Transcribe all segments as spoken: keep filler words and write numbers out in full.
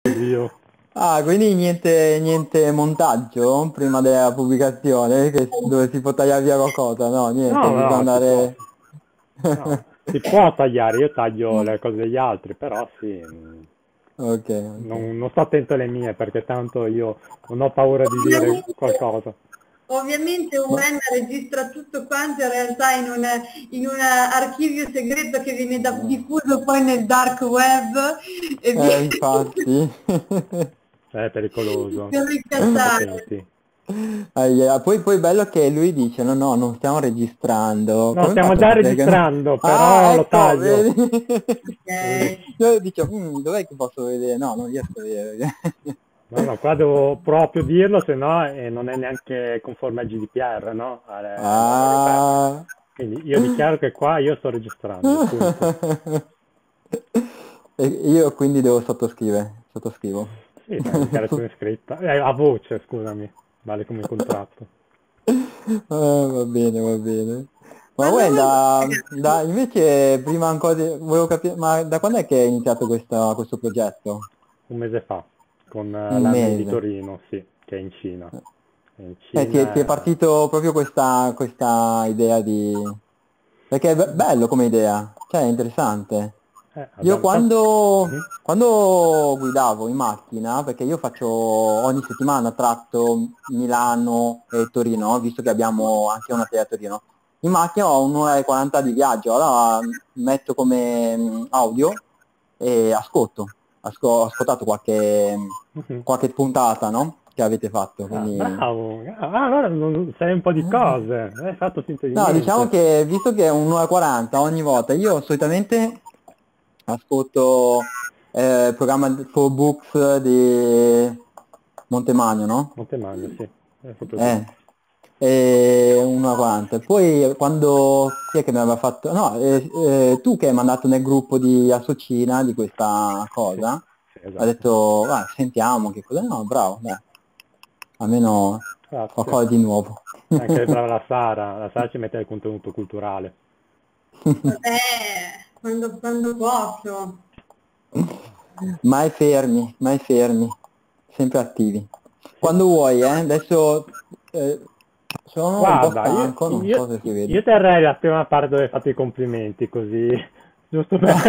Dio. Ah, quindi niente, niente montaggio prima della pubblicazione, che- dove si può tagliare via qualcosa, no, niente, No, bisogna no, si può. andare... No, si può tagliare, io taglio le cose degli altri, però sì, mh, Ok, ok. non, non sto attento alle mie perché tanto io non ho paura di dire Ovviamente, qualcosa. ovviamente Ma, Wen registra tutto quanto in realtà in un, in un archivio segreto che viene da- diffuso poi nel dark web e eh, viene infatti. È pericoloso, per state ricattare. attenti. Ahia, Poi, poi bello che lui dice, no, no, non stiamo registrando. No, Come hai stiamo fatto a già sapere che no? registrando, Ah, però lo ecco, taglio. vedi? Vedi? Ok. Io dicevo, "Mm, dov'è che posso vedere? No, non riesco a vedere. No, no, qua devo proprio dirlo, se no eh, non è neanche conforme al G D P R, no? Alle norme europee. Ah. Quindi io dichiaro che qua io sto registrando, punto. E io quindi devo sottoscrivere, sottoscrivo. Sì, fai dichiarazione scritta, eh, a voce, scusami, vale come contratto. Ah, va bene, va bene. Ma Quando voi guarda, da, invece prima ancora di- volevo capire, ma da quando è che è iniziato questa- questo progetto? Un mese fa, con eh, Un l'A M E di mese. Torino, sì, che è in Cina. E in Eh, ti, è ti è Cina partito proprio questa, questa idea di... Perché è be- bello come idea, cioè è interessante. eh, eh, Io abbiamo tanto... quando, Mhm. quando guidavo in macchina, perché io faccio ogni settimana tratto Milano e Torino, visto che abbiamo anche una sede a Torino, in macchina ho un'ora e quaranta di viaggio, allora metto come mm, audio e ascolto. Asco- ho ascoltato qualche, Mhm. qualche puntata, no? Che avete fatto, Ah, quindi... bravo! Ah, allora non- sai un po' di cose, hai fatto finta di No, diciamo niente. che visto che è un'ora e quaranta ogni volta, io solitamente ascolto eh, il programma for Books di Montemagno, no? Montemagno, sì, è proprio lui. Eh, e un'ora e quaranta. Poi quando, chi è che mi aveva fatto? No, eh, eh, tu che hai mandato nel gruppo di Associna di questa Sì, cosa, sì, ha esatto. detto, va, sentiamo che cosa... No, bravo, dai, almeno Grazie. qualcosa di nuovo. Anche brava la Sara, la Sara ci mette il contenuto culturale. vabbè, quando, quando posso. Mai fermi, mai fermi, sempre attivi. Sì. Quando vuoi, eh? Adesso eh, sono un po' Guarda, io, stanco, non io, so se si io vede. terrei la prima parte dove hai fatto i complimenti, così, giusto per...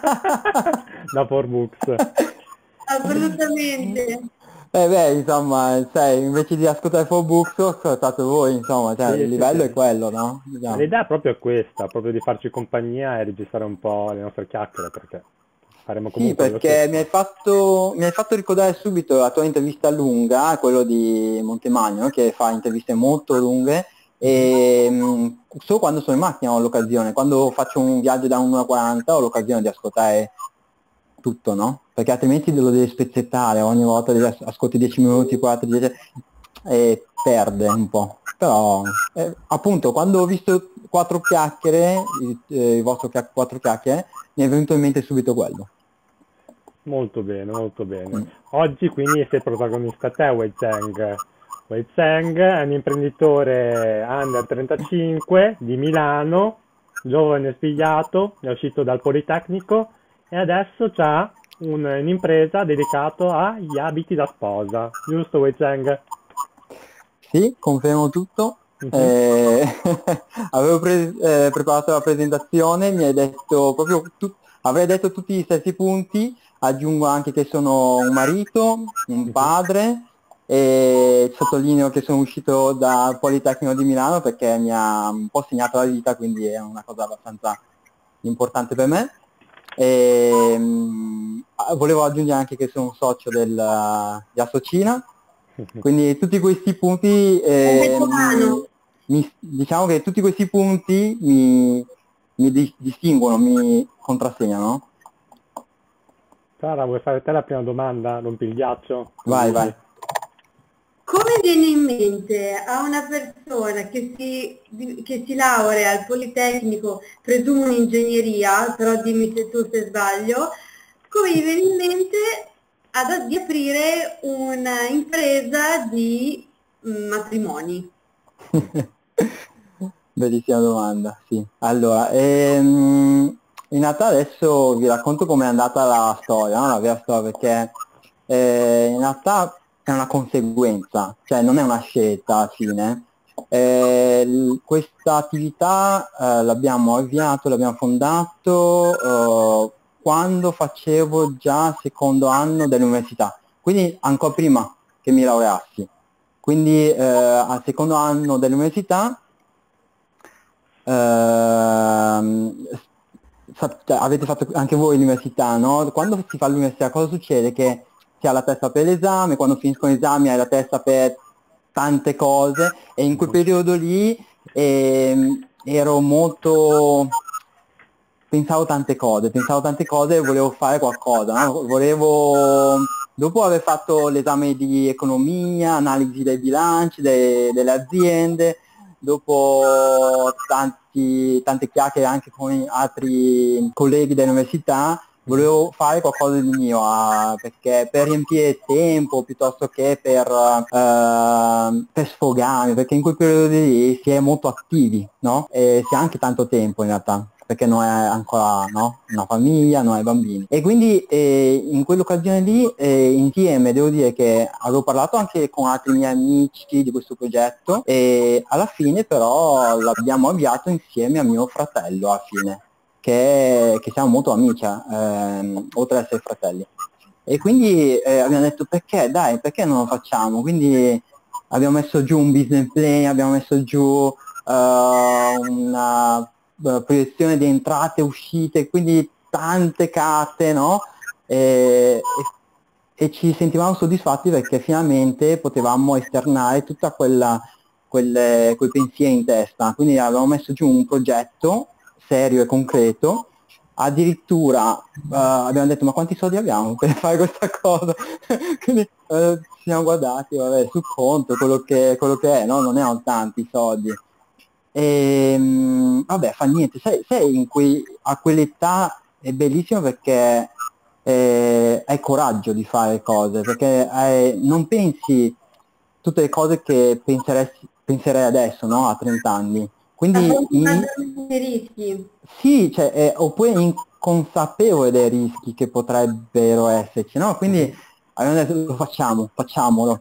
da Forbooks. Assolutamente. Eh beh, insomma, sai, invece di ascoltare four books ho ascoltato voi, insomma, cioè, il Sì, sì, livello è sì. quello, no? Ma Diciamo. l'idea proprio è questa, proprio di farci compagnia e registrare un po' le nostre chiacchiere, perché faremo Sì, comunque lo perché mi hai stesso. fatto, mi hai fatto ricordare subito la tua intervista lunga, quello di Montemagno, che fa interviste molto lunghe, Mhm. e mh, solo quando sono in macchina ho l'occasione, quando faccio un viaggio da un'ora e quaranta ho l'occasione di ascoltare tutto, no? Perché altrimenti lo devi spezzettare, ogni volta devi as- ascolti dieci minuti, quattro, dieci, e perde un po'. Però, eh, appunto, quando ho visto quattro chiacchiere, il, eh, il vostro chiac- quattro chiacchiere, mi è venuto in mente subito quello. Molto bene, molto bene. Mm. Oggi quindi sei protagonista te, Wei Zheng. Wei Zheng è un imprenditore under trentacinque di Milano, giovane spigliato, è uscito dal Politecnico e adesso ha un'impresa dedicata agli abiti da sposa. Giusto, Wei Zheng? Sì, confermo tutto. Mhm. Eh, avevo pre- eh, preparato la presentazione, mi hai detto proprio tu- avrei detto tutti gli stessi punti, aggiungo anche che sono un marito, un Mhm. padre e sottolineo che sono uscito dal Politecnico di Milano perché mi ha un po' segnato la vita, quindi è una cosa abbastanza importante per me. E, mm, volevo aggiungere anche che sono un socio del, di Associna, quindi tutti questi punti, Un veterano. ehm, mi- diciamo che tutti questi punti mi, mi di- distinguono, mi contrassegnano. Sara, vuoi fare te la prima domanda? Rompi il ghiaccio? Vai, vai. Così. Come viene in mente a una persona che si, di- che si laurea al Politecnico, presumo in ingegneria, però dimmi se tu se sbaglio, come gli viene in mente ad- di aprire un'impresa di mm, matrimoni? Bellissima domanda, sì. Allora, ehm, in realtà adesso vi racconto com'è andata la storia, no? La vera storia, perché eh, in realtà è una conseguenza, cioè non è una scelta alla fine. Eh, l- questa attività eh, l'abbiamo avviato, l'abbiamo fondato eh, quando facevo già secondo anno dell'università, quindi ancora prima che mi laureassi. Quindi eh, al secondo anno dell'università ehm, sa- cioè, avete fatto anche voi l'università, no? Quando si fa l'università cosa succede? Che si ha la testa per l'esame, quando finiscono gli esami hai la testa per tante cose e in quel periodo lì ehm, ero molto, pensavo tante cose, pensavo tante cose e volevo fare qualcosa, no? Volevo, dopo aver fatto l'esame di economia, analisi dei bilanci de- delle aziende, dopo tanti, tante chiacchiere anche con altri colleghi dell'università, volevo fare qualcosa di mio, ah, perché per riempire il tempo piuttosto che per, eh, per sfogarmi, perché in quel periodo lì si è molto attivi, no? E si ha anche tanto tempo in realtà, perché non è ancora, no? Una famiglia, non hai bambini. E quindi eh, in quell'occasione lì, eh, insieme, devo dire che avevo parlato anche con altri miei amici di questo progetto e alla fine però l'abbiamo avviato insieme a mio fratello alla fine che, che siamo molto amici, ehm, oltre ad essere fratelli. E quindi eh, abbiamo detto perché, dai, perché non lo facciamo? Quindi abbiamo messo giù un business plan, abbiamo messo giù eh, una eh, proiezione di entrate e uscite, quindi tante carte, no? E, e, e ci sentivamo soddisfatti perché finalmente potevamo esternare tutta quella quelle, quei pensieri in testa, quindi avevamo messo giù un progetto serio e concreto, addirittura uh, abbiamo detto ma quanti soldi abbiamo per fare questa cosa? Quindi uh, ci siamo guardati, vabbè, sul conto, quello che, quello che è, no? Non erano tanti soldi. E, mh, vabbè, fa niente, sai, sai in quei, a quell'età è bellissimo perché eh, hai coraggio di fare cose, perché hai, non pensi tutte le cose che penseresti, penserei adesso, no? A trenta anni. Quindi Affronti in- maggiormente i rischi. sì, cioè, eh, oppure inconsapevole dei rischi che potrebbero esserci, no? Quindi abbiamo detto lo facciamo, facciamolo.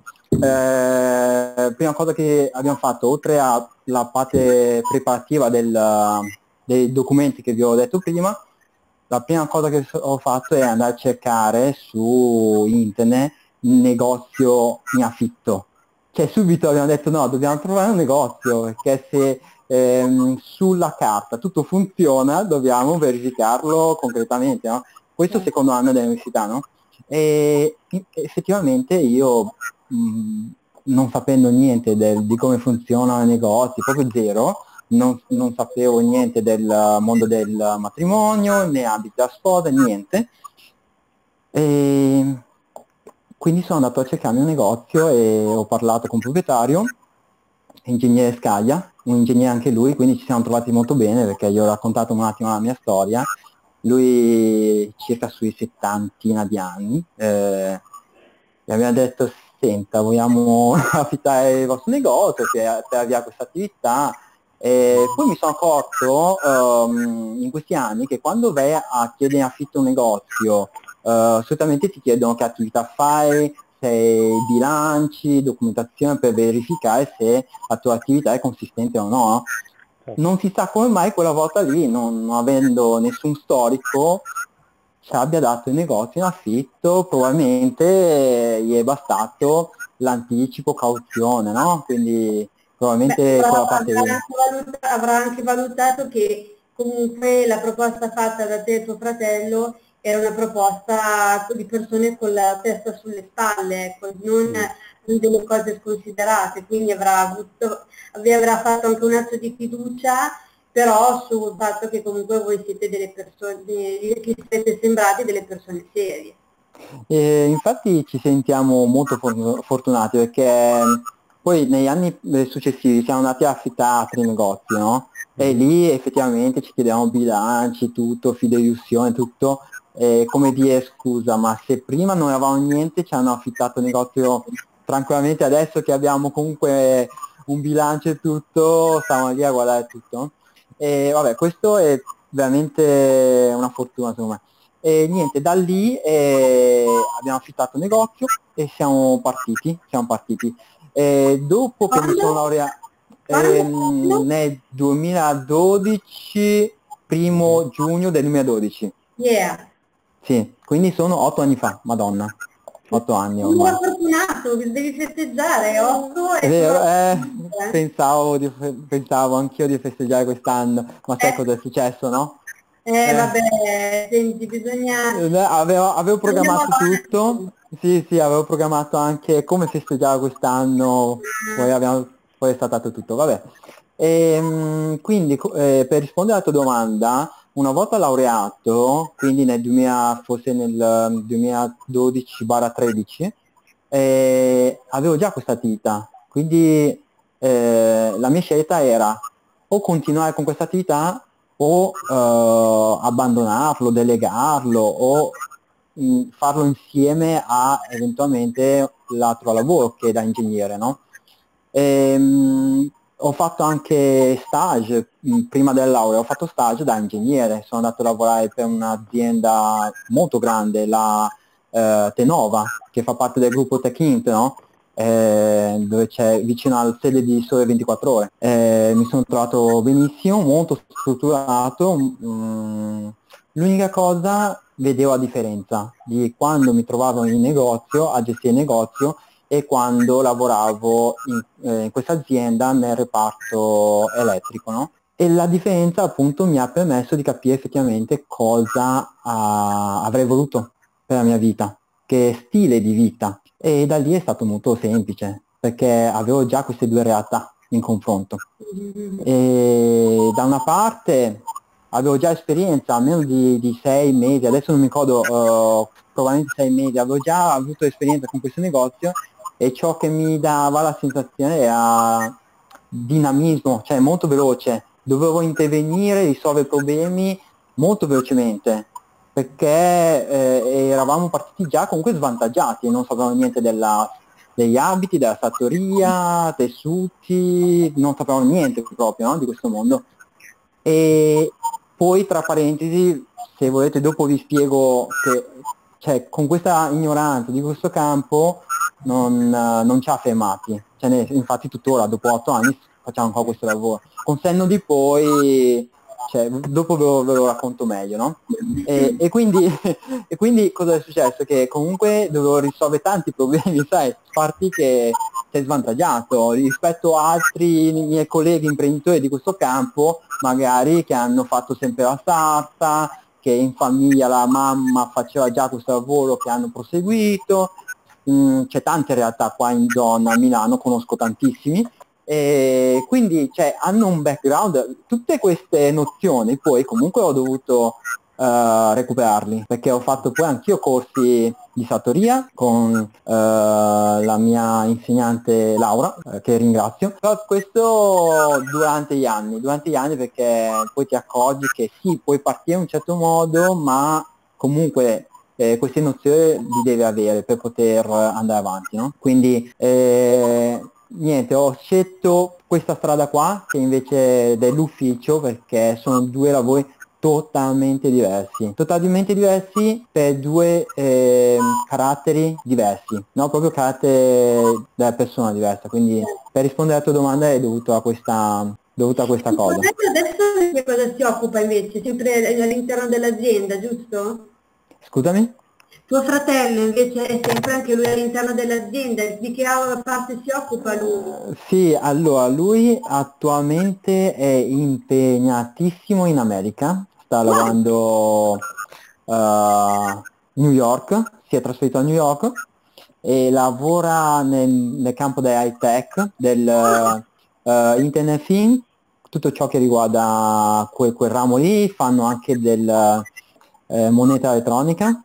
Eh, prima cosa che abbiamo fatto, oltre alla parte preparativa del- dei documenti che vi ho detto prima, la prima cosa che ho fatto è andare a cercare su internet un negozio in affitto. Cioè subito abbiamo detto no, dobbiamo trovare un negozio, perché se ehm, sulla carta tutto funziona, dobbiamo verificarlo concretamente, no? Questo Certo. secondo anno dell'università, no? E effettivamente io, mh, non sapendo niente del- di come funzionano i negozi, proprio zero, non, non sapevo niente del mondo del matrimonio, né abiti da sposa, niente. E quindi sono andato a cercare un negozio e ho parlato con il proprietario, ingegnere Scaglia, un ingegnere anche lui, quindi ci siamo trovati molto bene perché gli ho raccontato un attimo la mia storia. Lui circa sui settantina di anni, eh, e abbiamo detto, senta, vogliamo affittare il vostro negozio per, per avviare questa attività. E poi mi sono accorto ehm, in questi anni che quando vai a chiedere in affitto un negozio, eh, solitamente ti chiedono che attività fai, se bilanci, documentazione per verificare se la tua attività è consistente o no. Non si sa come mai quella volta lì, non, non avendo nessun storico, ci abbia dato il negozio in affitto, probabilmente gli è bastato l'anticipo cauzione, no? Quindi Beh, probabilmente però quella parte avrà lì. anche valuta- avrà anche valutato che comunque la proposta fatta da te e tuo fratello era una proposta di persone con la testa sulle spalle, ecco, non delle cose sconsiderate, quindi avrà avuto, vi avrà fatto anche un atto di fiducia, però sul fatto che comunque voi siete delle persone, che siete sembrati delle persone serie. E infatti ci sentiamo molto for- fortunati perché poi negli anni eh, successivi siamo andati a affittare altri negozi, no? E lì effettivamente ci chiedevamo bilanci, tutto, fideiussione, tutto. E come dire scusa, ma se prima non avevamo niente ci hanno affittato il negozio tranquillamente, adesso che abbiamo comunque un bilancio e tutto, stiamo lì a guardare tutto. E vabbè, questo è veramente una fortuna secondo me. E niente, da lì eh, abbiamo affittato un negozio e siamo partiti, siamo partiti. E dopo che mi sono Quando? laureato Quando? ehm, nel duemiladodici, primo giugno del duemiladodici, Yeah. sì, quindi sono otto anni fa, Madonna, otto anni Un ormai. buon fortunato, devi festeggiare, otto È e vero, sono eh, otto. pensavo, di, fe- pensavo anch'io di festeggiare quest'anno, ma sai Eh, cosa è successo, no? eh, Eh, vabbè, senti, bisogna... eh, avevo, avevo Andiamo programmato avanti. tutto, sì, sì, avevo programmato anche come festeggiare quest'anno, poi abbiamo, poi è saltato tutto, vabbè. Ehm, quindi, co- eh, per rispondere alla tua domanda, una volta laureato, quindi nel duemila, forse nel duemiladodici-tredici, eh, avevo già questa attività, quindi eh, la mia scelta era o continuare con questa attività o eh, abbandonarlo, delegarlo o mh, farlo insieme a eventualmente l'altro lavoro che è da ingegnere, no? Ehm, ho fatto anche stage, mh, prima della laurea, ho fatto stage da ingegnere, sono andato a lavorare per un'azienda molto grande, la eh, Tenova, che fa parte del gruppo Techint, no? Eh, dove c'è vicino alla sede di Sole ventiquattro Ore. Eh, mi sono trovato benissimo, molto strutturato. mh, L'unica cosa, vedevo la differenza di quando mi trovavo in negozio, a gestire il negozio, e quando lavoravo in, eh, in questa azienda nel reparto elettrico, no? E la differenza appunto mi ha permesso di capire effettivamente cosa ah, avrei voluto per la mia vita, che stile di vita. E da lì è stato molto semplice, perché avevo già queste due realtà in confronto. E da una parte avevo già esperienza, almeno di, di sei mesi, adesso non mi ricordo, eh, probabilmente sei mesi, avevo già avuto esperienza con questo negozio e ciò che mi dava la sensazione era dinamismo, cioè molto veloce, dovevo intervenire, risolvere problemi molto velocemente, perché eh, eravamo partiti già comunque svantaggiati, non sapevamo niente della, degli abiti, della fattoria, tessuti, non sapevamo niente proprio, no, di questo mondo. E poi tra parentesi, se volete dopo vi spiego che cioè, con questa ignoranza di questo campo non, eh, non ci ha fermati, cioè, ne- infatti tuttora dopo otto anni facciamo ancora questo lavoro. Con senno di poi, cioè, dopo ve lo, ve lo racconto meglio, no? E, e quindi, e quindi cosa è successo? Che comunque dovevo risolvere tanti problemi, sai, parti che sei svantaggiato rispetto a altri miei colleghi imprenditori di questo campo, magari che hanno fatto sempre la sarta, che in famiglia la mamma faceva già questo lavoro, che hanno proseguito. Mm, c'è tante realtà qua in zona, a Milano, conosco tantissimi, e quindi cioè, hanno un background, tutte queste nozioni poi comunque ho dovuto eh, recuperarli, perché ho fatto poi anch'io corsi di sartoria con eh, la mia insegnante Laura, eh, che ringrazio. Però questo durante gli anni, durante gli anni perché poi ti accorgi che sì, puoi partire in un certo modo, ma comunque eh, queste nozioni li devi avere per poter andare avanti, no? Quindi eh, niente, ho scelto questa strada qua, che invece dell'ufficio, perché sono due lavori totalmente diversi, totalmente diversi per due eh, caratteri diversi, no? Proprio carattere della persona diversa, quindi per rispondere alla tua domanda è dovuto a questa, dovuto a questa Tuo cosa. fratello adesso di che cosa si occupa invece? Sempre all'interno dell'azienda, giusto? Scusami? Tuo fratello invece è sempre anche lui all'interno dell'azienda, di che parte si occupa lui? Eh, sì, allora lui attualmente è impegnatissimo in America, sta Wow, lavorando eh, a New York, si è trasferito a New York e lavora nel, nel campo dell'high tech, del eh, Internet Thing, tutto ciò che riguarda quel, quel ramo lì, fanno anche del eh, moneta elettronica,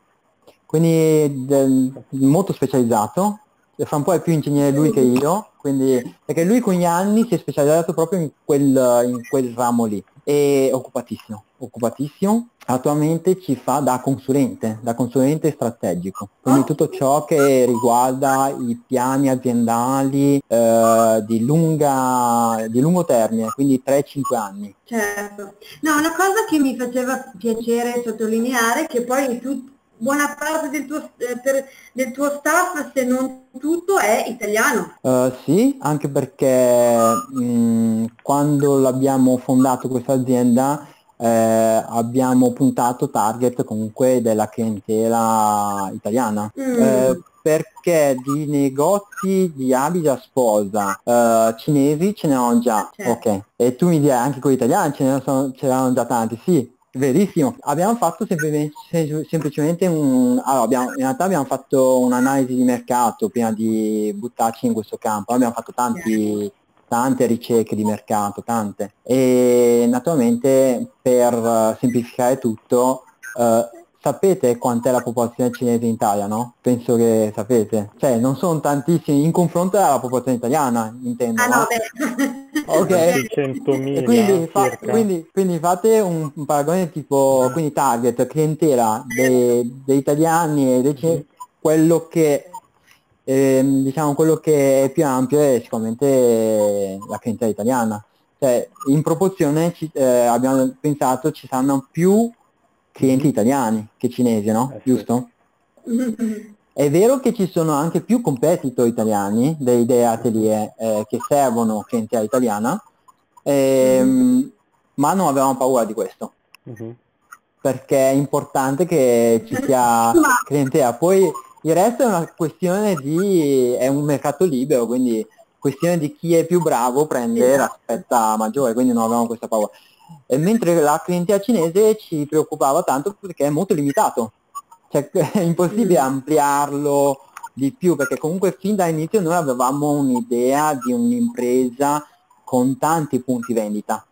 quindi del- molto specializzato, e fa un po' è più ingegnere lui che io, quindi, perché lui con gli anni si è specializzato proprio in quel, in quel ramo lì, e occupatissimo, occupatissimo, attualmente ci fa da consulente, da consulente strategico, quindi tutto ciò che riguarda i piani aziendali eh, di, lunga, di lungo termine, quindi tre cinque anni. Certo. No, una cosa che mi faceva piacere sottolineare è che poi tu, buona parte del tuo, eh, per, del tuo staff, se non tutto, è italiano. Uh, sì, anche perché mh, quando l'abbiamo fondato questa azienda eh, abbiamo puntato target comunque della clientela italiana. Mm. Eh, perché di negozi di abiti da sposa eh, cinesi ce ne ho già, Certo. ok. E tu mi dirai anche quelli italiani ce ne sono, ce n'erano già tanti, sì. Verissimo, abbiamo fatto semplicemente, semplicemente un... Allora, abbiamo, in realtà abbiamo fatto un'analisi di mercato prima di buttarci in questo campo, abbiamo fatto tanti, tante ricerche di mercato, tante, e naturalmente per uh, semplificare tutto, uh, sapete quant'è la popolazione cinese in Italia, no? Penso che sapete, cioè non sono tantissimi in confronto alla popolazione italiana, intendo, Ah no? no, beh. Ok, Sì, e centomila quindi, fa- circa. quindi, quindi fate un, un paragone tipo, quindi target, clientela dei, dei italiani e dei cinesi, quello che ehm, diciamo quello che è più ampio è sicuramente la clientela italiana. Cioè, in proporzione ci- eh, abbiamo pensato ci saranno più clienti italiani che cinesi, no? Eh sì. Giusto? È vero che ci sono anche più competitor italiani dei, dei atelier eh, che servono clientela italiana, ehm, ma non avevamo paura di questo, Mhm. perché è importante che ci sia Ma clientela. Poi il resto è una questione di, è un mercato libero, quindi questione di chi è più bravo prende la esatto. fetta maggiore, quindi non avevamo questa paura. E mentre la clientela cinese ci preoccupava tanto perché è molto limitato, cioè è impossibile Mm. ampliarlo di più, perché comunque fin dall'inizio noi avevamo un'idea di un'impresa con tanti punti vendita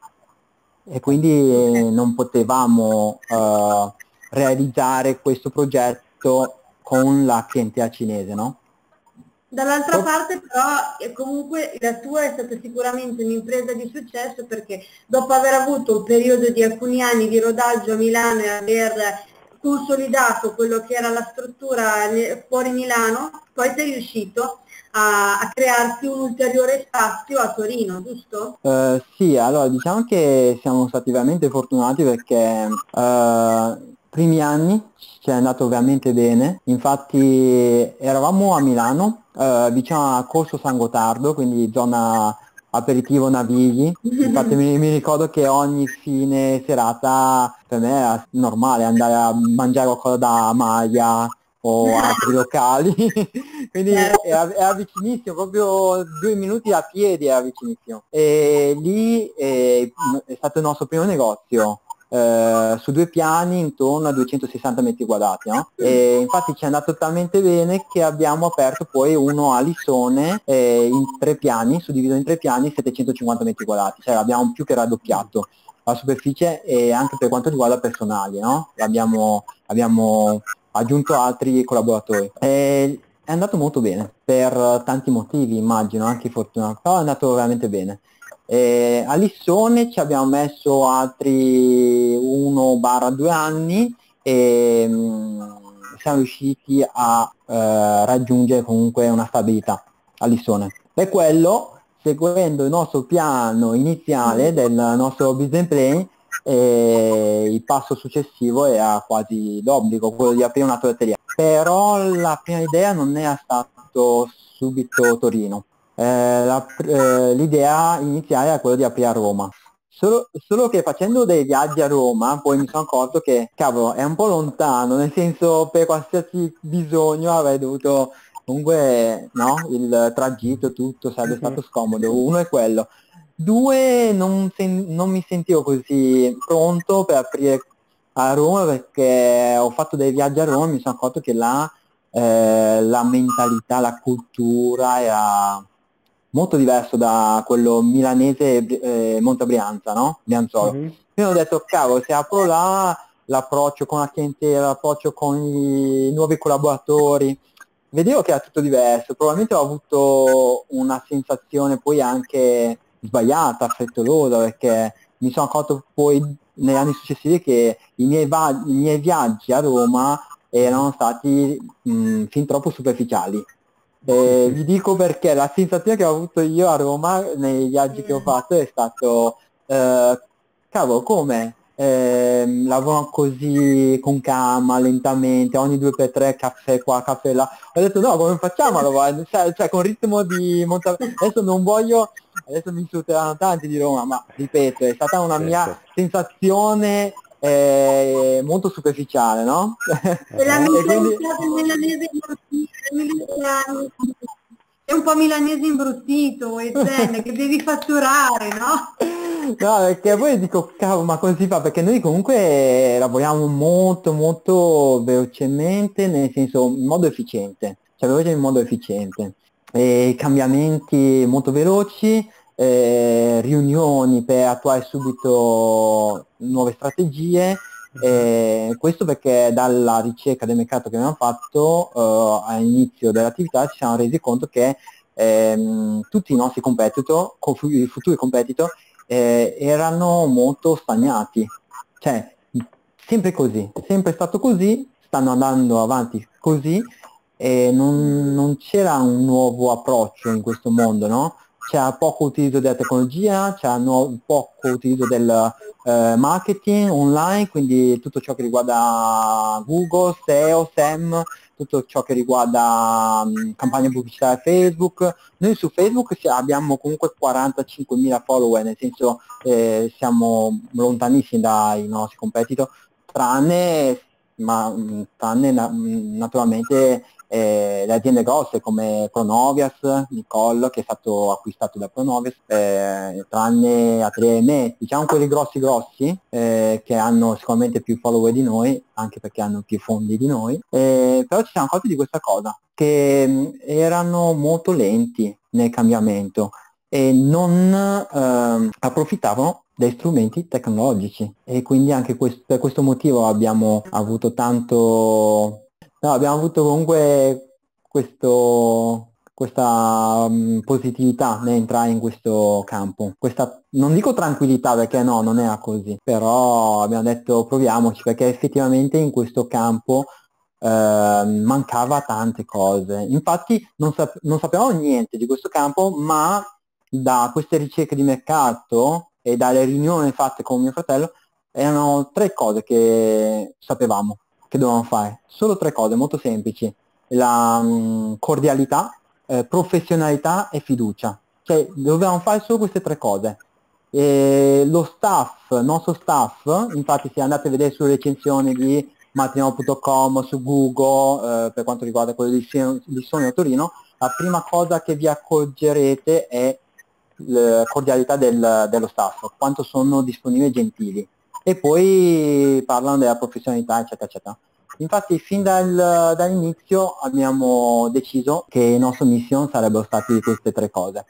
e quindi eh, non potevamo eh, realizzare questo progetto con la clientela cinese, no? Dall'altra Pro- parte però eh, comunque la tua è stata sicuramente un'impresa di successo, perché dopo aver avuto un periodo di alcuni anni di rodaggio a Milano e aver consolidato quello che era la struttura ne- fuori Milano, poi sei riuscito a, a crearti un ulteriore spazio a Torino, giusto? Eh, sì, allora diciamo che siamo stati veramente fortunati perché eh, primi anni ci è andato veramente bene, infatti eravamo a Milano, eh, vicino a Corso San Gottardo, quindi zona aperitivo Navigli, infatti mi, mi ricordo che ogni fine serata per me era normale andare a mangiare qualcosa da Maglia o altri locali, quindi era, era vicinissimo, proprio due minuti a piedi era vicinissimo. E lì eh, è stato il nostro primo negozio, eh, su due piani intorno a duecentosessanta metri quadrati, no? E infatti ci è andato talmente bene che abbiamo aperto poi uno a Lissone eh, in tre piani, suddiviso in tre piani, settecentocinquanta metri quadrati, cioè abbiamo più che raddoppiato la superficie e anche per quanto riguarda personali, no? Abbiamo, abbiamo aggiunto altri collaboratori. E è andato molto bene, per tanti motivi immagino, anche fortunato, però è andato veramente bene. E a Lissone ci abbiamo messo altri uno due anni e mh, siamo riusciti a eh, raggiungere comunque una stabilità a Lissone. Per quello, seguendo il nostro piano iniziale del nostro business plan, e il passo successivo era quasi d'obbligo, quello di aprire una trattoria. Però la prima idea non era stato subito Torino. Eh, la- eh, l'idea iniziale era quella di aprire a Roma. Solo, solo che facendo dei viaggi a Roma poi mi sono accorto che, cavolo, è un po' lontano, nel senso per qualsiasi bisogno avrei dovuto, comunque, no, il tragitto, tutto sarebbe Mhm. stato scomodo. Uno è quello. Due, non, sen- non mi sentivo così pronto per aprire a Roma perché ho fatto dei viaggi a Roma e mi sono accorto che là eh, la mentalità, la cultura era molto diverso da quello milanese e eh, Monte Brianza, no? Brianzolo. Mhm. Quindi ho detto, cavolo, se apro là, l'approccio con la clientela, l'approccio con i nuovi collaboratori, vedevo che era tutto diverso, probabilmente ho avuto una sensazione poi anche sbagliata, frettolosa, perché mi sono accorto poi negli anni successivi che i miei, va- i miei viaggi a Roma erano stati mh, fin troppo superficiali. Eh, vi dico perché la sensazione che ho avuto io a Roma nei viaggi che ho fatto è stato, eh, cavolo, come? Eh, lavorano così con calma, lentamente, ogni due per tre caffè qua, caffè là. Ho detto no, come facciamo a lavorare? Cioè, cioè, con ritmo di monta- adesso non voglio, adesso mi insulteranno tanti di Roma, ma ripeto, è stata una Sì, mia sì. sensazione eh, molto superficiale, no? E la E quindi mentalità del milanese imbruttito, è un po' milanese imbruttito, e zen, che devi fatturare, no? no, perché poi dico, cavolo, ma come si fa? Perché noi comunque lavoriamo molto, molto velocemente, nel senso, in modo efficiente, cioè veloce in modo efficiente. E cambiamenti molto veloci, eh, riunioni per attuare subito nuove strategie, eh, questo perché dalla ricerca del mercato che abbiamo fatto eh, all'inizio dell'attività ci siamo resi conto che ehm, tutti i nostri competitor, co- i futuri competitor, eh, erano molto stagnati, cioè sempre così, sempre stato così, stanno andando avanti così e non, non c'era un nuovo approccio in questo mondo, no? C'era poco utilizzo della tecnologia, c'era no- poco utilizzo del eh, marketing online, quindi tutto ciò che riguarda Google, S E O, S E M, tutto ciò che riguarda mh, campagne pubblicitarie Facebook. Noi su Facebook si- abbiamo comunque quarantacinquemila follower, nel senso eh, siamo lontanissimi dai nostri competitor, tranne, ma, mh, tranne na- mh, naturalmente eh, le aziende grosse come Pronovias, Nicole che è stato acquistato da Pronovias, eh, tranne Atelier Me, diciamo quelli grossi grossi eh, che hanno sicuramente più follower di noi, anche perché hanno più fondi di noi, eh, però ci siamo accorti di questa cosa, che mh, erano molto lenti nel cambiamento e non ehm, approfittavano dei strumenti tecnologici e quindi anche quest- per questo motivo abbiamo avuto tanto no, abbiamo avuto comunque questo, questa mh, positività nell'entrare in questo campo, questa non dico tranquillità perché no, non era così, però abbiamo detto proviamoci perché effettivamente in questo campo eh, mancava tante cose. Infatti non, sap- non sapevamo niente di questo campo, ma da queste ricerche di mercato e dalle riunioni fatte con mio fratello erano tre cose che sapevamo che dovevamo fare, solo tre cose molto semplici: la mh, cordialità, eh, professionalità e fiducia, cioè dovevamo fare solo queste tre cose. E lo staff, il nostro staff, infatti se andate a vedere sulle recensioni di martinello punto com, su Google, eh, per quanto riguarda quello di, Sion- di Sogno a Torino, la prima cosa che vi accorgerete è la cordialità del- dello staff, quanto sono disponibili e gentili. E poi parlano della professionalità, eccetera, eccetera. Infatti fin dal- dall'inizio abbiamo deciso che il nostro mission sarebbero stati queste tre cose.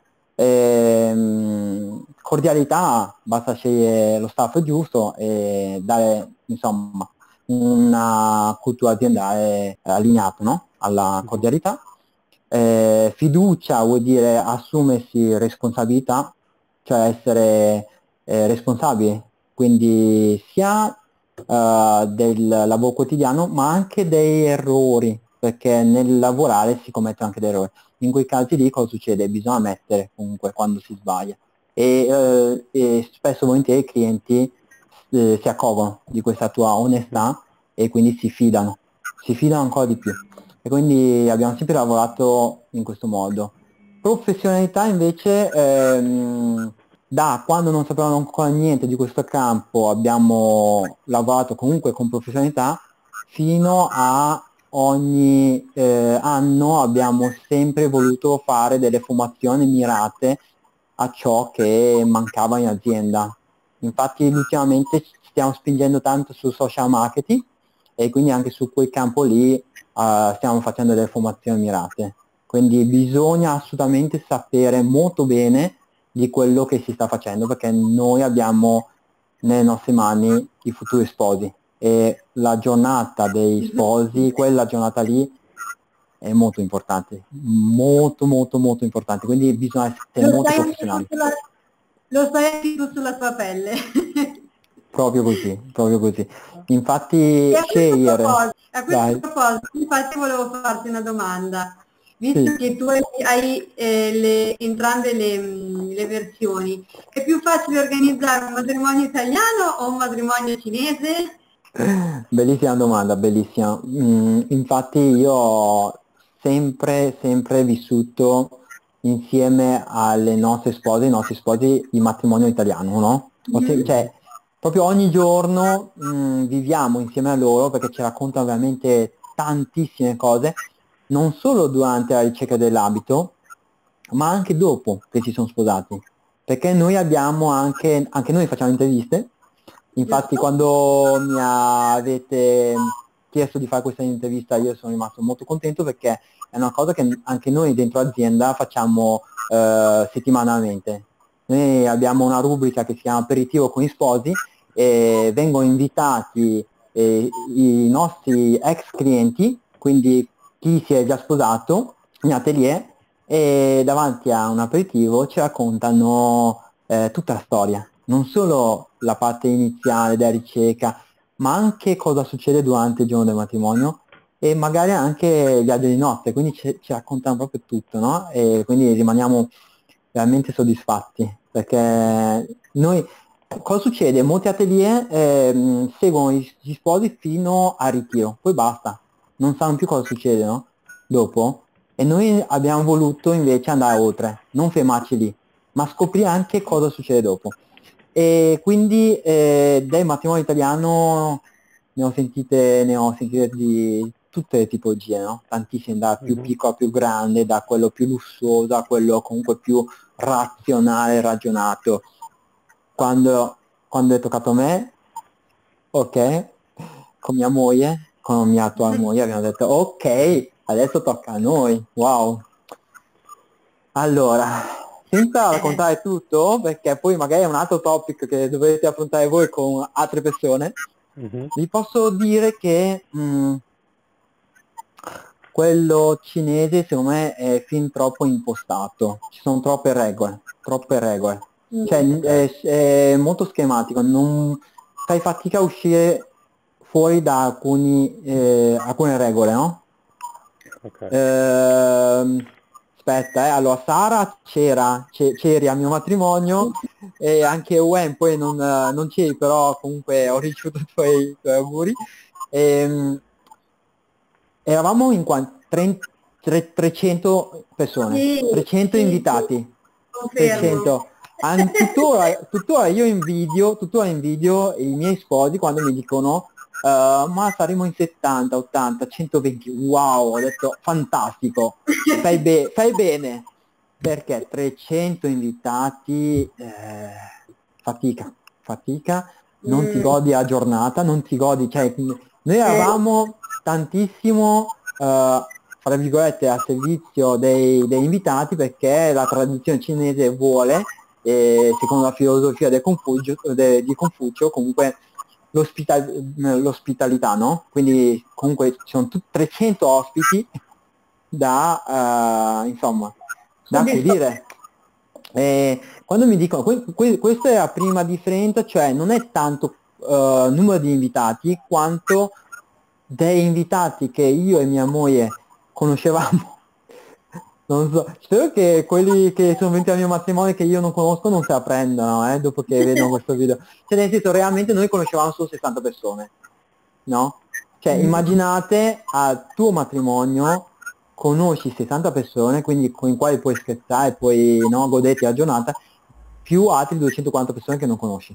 Ehm, cordialità, basta scegliere lo staff giusto e dare insomma una cultura aziendale allineata, no? Alla cordialità. Eh, fiducia vuol dire assumersi responsabilità, cioè essere eh, responsabili, quindi sia eh, del lavoro quotidiano ma anche dei errori, perché nel lavorare si commettono anche dei errori. In quei casi lì cosa succede? Bisogna ammettere comunque quando si sbaglia e, eh, e spesso e volentieri i clienti eh, si accorgono di questa tua onestà e quindi si fidano, si fidano ancora di più. E quindi abbiamo sempre lavorato in questo modo. Professionalità invece, ehm, da quando non sapevamo ancora niente di questo campo abbiamo lavorato comunque con professionalità, fino a ogni eh, anno abbiamo sempre voluto fare delle formazioni mirate a ciò che mancava in azienda. Infatti ultimamente ci stiamo spingendo tanto sul social marketing e quindi anche su quel campo lì eh, stiamo facendo delle formazioni mirate. Quindi bisogna assolutamente sapere molto bene di quello che si sta facendo perché noi abbiamo nelle nostre mani i futuri sposi e la giornata dei sposi, quella giornata lì è molto importante, molto molto molto importante, quindi bisogna essere Lo molto sai anche tu professionali. sulla, lo sai anche tu sulla tua pelle. proprio così, proprio così. Infatti E a questo share, proposito, a questo vai, proposito, infatti volevo farti una domanda. Visto sì. che tu hai, hai, eh, le- entrambe le, mh, le versioni, è più facile organizzare un matrimonio italiano o un matrimonio cinese? Bellissima domanda, bellissima. Mm, infatti io ho sempre, sempre vissuto insieme alle nostre spose, ai nostri sposi, il matrimonio italiano, no? Ho se- Mhm. cioè, proprio ogni giorno mm, viviamo insieme a loro perché ci raccontano veramente tantissime cose, non solo durante la ricerca dell'abito, ma anche dopo che si sono sposati. Perché noi abbiamo anche, anche noi facciamo interviste. Infatti Giusto? quando mi avete chiesto di fare questa intervista io sono rimasto molto contento perché è una cosa che anche noi dentro azienda facciamo eh, settimanalmente. Noi abbiamo una rubrica che si chiama Aperitivo con i sposi e vengono invitati eh, i nostri ex clienti, quindi chi si è già sposato in atelier e davanti a un aperitivo ci raccontano eh, tutta la storia, non solo la parte iniziale della ricerca, ma anche cosa succede durante il giorno del matrimonio e magari anche il viaggio di notte, quindi ci, ci raccontano proprio tutto, no? E quindi rimaniamo veramente soddisfatti, perché noi, cosa succede? Molti atelier ehm, seguono gli, gli sposi fino al ritiro, poi basta, non sanno più cosa succede, no? Dopo, e noi abbiamo voluto invece andare oltre, non fermarci lì, ma scoprire anche cosa succede dopo. E quindi eh, del matrimonio italiano ne ho sentite, ne ho sentite di tutte le tipologie, no? Tantissime, da più Mhm. piccolo a più grande, da quello più lussuoso a quello comunque più razionale, ragionato. Quando, quando è toccato a me, ok, con mia moglie, con mia attuale moglie abbiamo detto ok, adesso tocca a noi, wow. Allora, senza Eh, raccontare tutto, perché poi magari è un altro topic che dovete affrontare voi con altre persone, Mhm. vi posso dire che mh, quello cinese secondo me è fin troppo impostato, ci sono troppe regole, troppe regole. Cioè mm, Ok. è, è molto schematico, non fai fatica a uscire fuori da alcuni, eh, alcune regole, no? Ok. Ehm, aspetta, eh, allora Sara c'era, c'è- c'eri al mio matrimonio e anche Wen poi non, eh, non c'eri, però comunque ho ricevuto i tuoi, i tuoi auguri. Ehm, eravamo in quanti? trecento persone, sì, trecento sì, sì, invitati, confermo. trecento. An- tuttora, tuttora io invidio, tuttora invidio i miei sposi quando mi dicono "Eh, ma saremo in settanta, ottanta, centoventi, wow, ho detto fantastico, fai, be- fai bene, perché trecento invitati, eh, fatica, fatica, non ti Mm, godi la giornata, non ti godi, cioè noi eh, eravamo tantissimo, eh, fra virgolette, a servizio dei, degli invitati perché la tradizione cinese vuole, e secondo la filosofia del Confucio, de- di Confucio, comunque l'ospita- l'ospitalità, no? Quindi comunque ci sono tutti trecento ospiti da, eh, insomma, da soddisfatto. accudire. E quando mi dicono, que- que- questa è la prima differenza, cioè non è tanto eh, numero di invitati quanto dei invitati che io e mia moglie conoscevamo. Non so, spero che quelli che sono venuti al mio matrimonio che io non conosco non se la prendano, eh, dopo che vedono questo video. Cioè nel senso, realmente noi conoscevamo solo sessanta persone, no? Cioè Mm. immaginate al tuo matrimonio conosci sessanta persone, quindi con i quali puoi scherzare, puoi no, goderti la giornata, più altri duecentoquaranta persone che non conosci,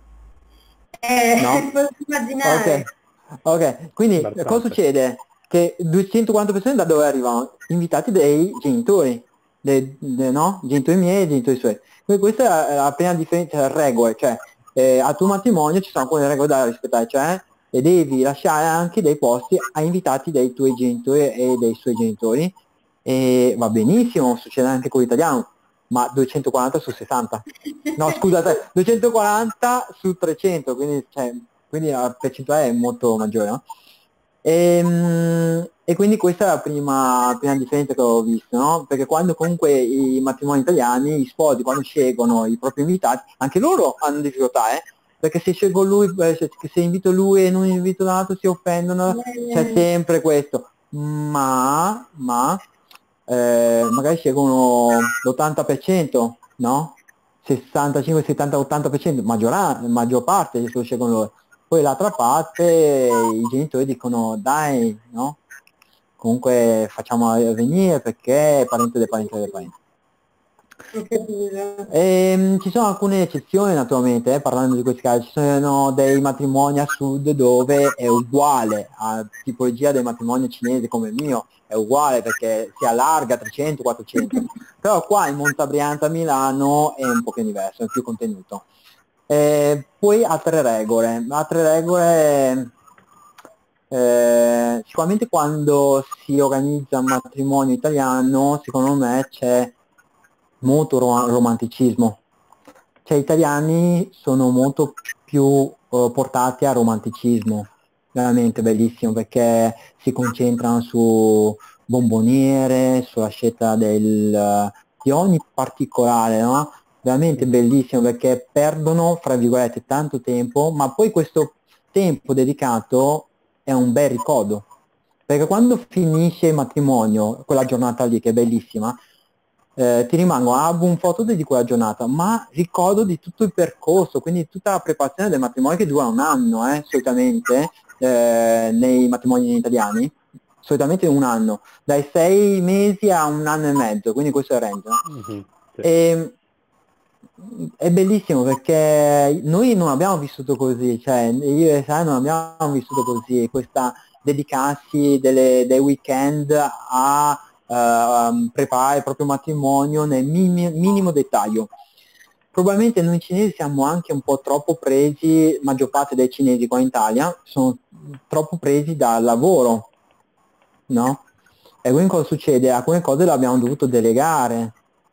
Eh, no? posso immaginare. Ok, ok, quindi eh, cosa Imbarazzante. succede? Che duecentoquaranta persone da dove arrivano? Invitati dai genitori, dei, dei- no? Genitori miei e genitori suoi. Quindi questa è la, la prima differenza, regole, cioè eh, al tuo matrimonio ci sono alcune regole da rispettare, cioè e devi lasciare anche dei posti a invitati dei tuoi genitori e dei suoi genitori. E va benissimo, succede anche con l'italiano, ma duecentoquaranta su sessanta. No, scusate, duecentoquaranta su trecento, quindi, cioè, quindi la percentuale è molto maggiore, no? E, e quindi questa è la prima, prima differenza che ho visto, no? Perché quando comunque i matrimoni italiani, gli sposi, quando scelgono i propri invitati, anche loro hanno difficoltà, eh? perché se scelgo lui, eh, se, se invito lui e non invito l'altro si offendono, c'è sempre questo, ma, ma eh, magari scelgono l'ottanta per cento, no? sessantacinque, settanta, ottanta per cento, maggior, maggior parte se lo scelgono loro. Poi l'altra parte i genitori dicono dai, no? Comunque facciamo venire perché è parente del parente del parente. E, ci sono alcune eccezioni naturalmente, eh, parlando di questi casi, ci sono dei matrimoni a sud dove è uguale a tipologia del matrimonio cinese come il mio, è uguale perché si allarga trecento quattrocento, però qua in Monza Brianza a Milano è un po' più diverso, è più contenuto. E poi altre regole, altre regole eh, sicuramente quando si organizza un matrimonio italiano, secondo me c'è molto rom- romanticismo, cioè gli italiani sono molto più eh, portati al romanticismo, veramente bellissimo perché si concentrano su bomboniere, sulla scelta del, di ogni particolare, no? Veramente bellissimo perché perdono, fra virgolette, tanto tempo, ma poi questo tempo dedicato è un bel ricordo, perché quando finisce il matrimonio, quella giornata lì che è bellissima, eh, ti rimangono album foto di quella giornata, ma ricordo di tutto il percorso, quindi tutta la preparazione del matrimonio che dura un anno, eh, solitamente, eh, nei matrimoni italiani, solitamente un anno, dai sei mesi a un anno e mezzo, quindi questo è il range, no? Mhm, sì. E, è bellissimo perché noi non abbiamo vissuto così, cioè io e Sai non abbiamo vissuto così, questa dedicarsi delle, dei weekend a uh, preparare il proprio matrimonio nel mini, minimo dettaglio. Probabilmente noi cinesi siamo anche un po' troppo presi, maggior parte dei cinesi qua in Italia sono troppo presi dal lavoro, no? E quindi cosa succede? Alcune cose le abbiamo dovuto delegare.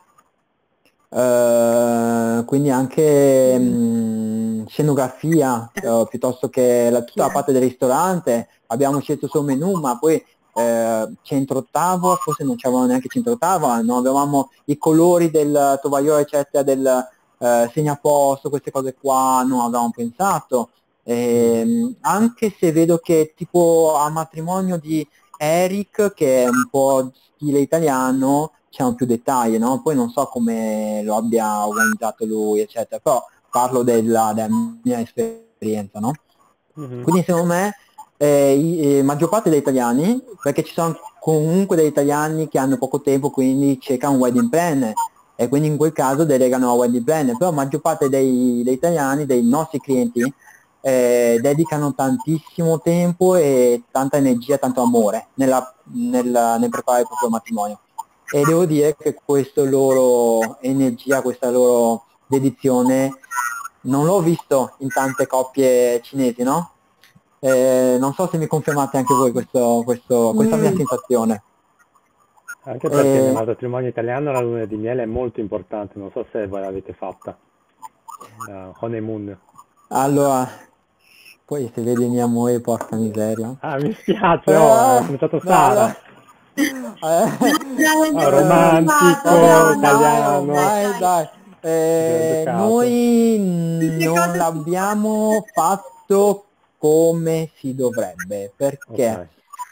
Uh, quindi anche mh, scenografia, uh, piuttosto che la, tutta la parte del ristorante, abbiamo scelto solo menù, ma poi uh, centro tavola, forse non c'avevamo neanche centro tavola, non avevamo i colori del tovagliolo eccetera, del uh, segnaposto, queste cose qua non avevamo pensato. E, anche se vedo che tipo a matrimonio di Eric, che è un po' stile italiano, c'erano più dettagli, no? Poi non so come lo abbia organizzato lui, eccetera, però parlo della, della mia esperienza, no? Mhm. Quindi secondo me eh, i- eh, maggior parte degli italiani, perché ci sono comunque degli italiani che hanno poco tempo, quindi cercano un wedding planner, e quindi in quel caso delegano a wedding planner, però maggior parte dei, degli italiani, dei nostri clienti, eh, dedicano tantissimo tempo e tanta energia, tanto amore nella- nel, nel preparare il proprio matrimonio. E devo dire che questa loro energia, questa loro dedizione non l'ho visto in tante coppie cinesi, no? Eh, non so se mi confermate anche voi questo, questo- questa mia Mm. sensazione. Anche perché nel Eh, matrimonio italiano la luna di miele è molto importante, non so se voi l'avete fatta, la honeymoon. allora, poi se vedi mia moglie, porca miseria. Ah, mi spiace, oh, ho Eh, pensato no, no. Sara. Eh, Ah, eh, romantico, vabbè, dai, italiano. ormai, dai. Abbiamo Eh, giocato. noi Tutte non cose l'abbiamo fatto come si dovrebbe, perché Ok.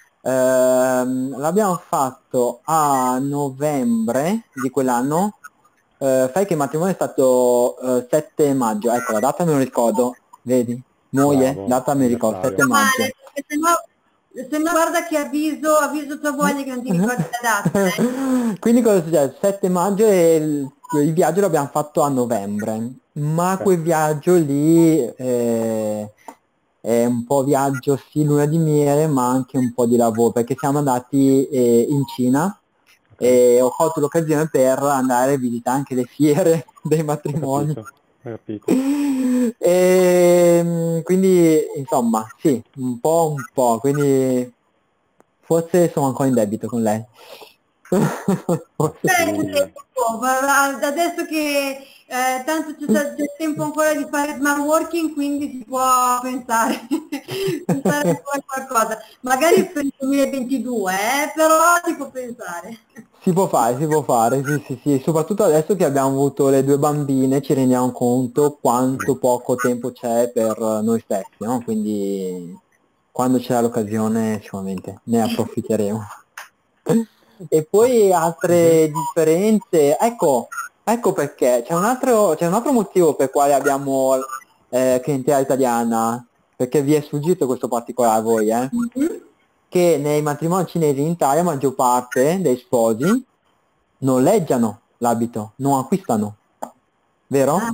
ehm, l'abbiamo fatto a novembre di quell'anno. Eh, sai che il matrimonio è stato eh, sette maggio, ecco la data me lo ricordo, vedi? Moglie, Bravo, data me lo ricordo, sette anniversario. maggio. male, perché se no, se no guarda che avviso, avviso tua moglie che non ti ricordi la data, eh. Quindi cosa succede? sette maggio e il, il viaggio l'abbiamo fatto a novembre, ma Ok. quel viaggio lì eh, è un po' viaggio sì luna di miele ma anche un po' di lavoro perché siamo andati eh, in Cina Ok, e ho colto l'occasione per andare a visitare anche le fiere dei ho matrimoni. capito, ho capito. E mm, quindi insomma sì, un po' un po', quindi forse sono ancora in debito con lei. Ma Forse sì. Beh, sì, tempo, ma adesso che eh, tanto c'è c'è c'è tempo ancora di fare smart working, quindi si può pensare, pensare a fare qualcosa. Magari per il duemilaventidue, eh, però si può pensare. Si può fare, si può fare, sì, sì, sì, soprattutto adesso che abbiamo avuto le due bambine ci rendiamo conto quanto poco tempo c'è per noi stessi, no? Quindi quando c'è l'occasione sicuramente ne approfitteremo. E poi Mhm. altre differenze, ecco, ecco perché, c'è un altro, c'è un altro motivo per quale abbiamo eh, clientela italiana, perché vi è sfuggito questo particolare a voi, eh? Mhm. Che nei matrimoni cinesi in Italia la maggior parte dei sposi noleggiano l'abito, non acquistano, Ah, vero?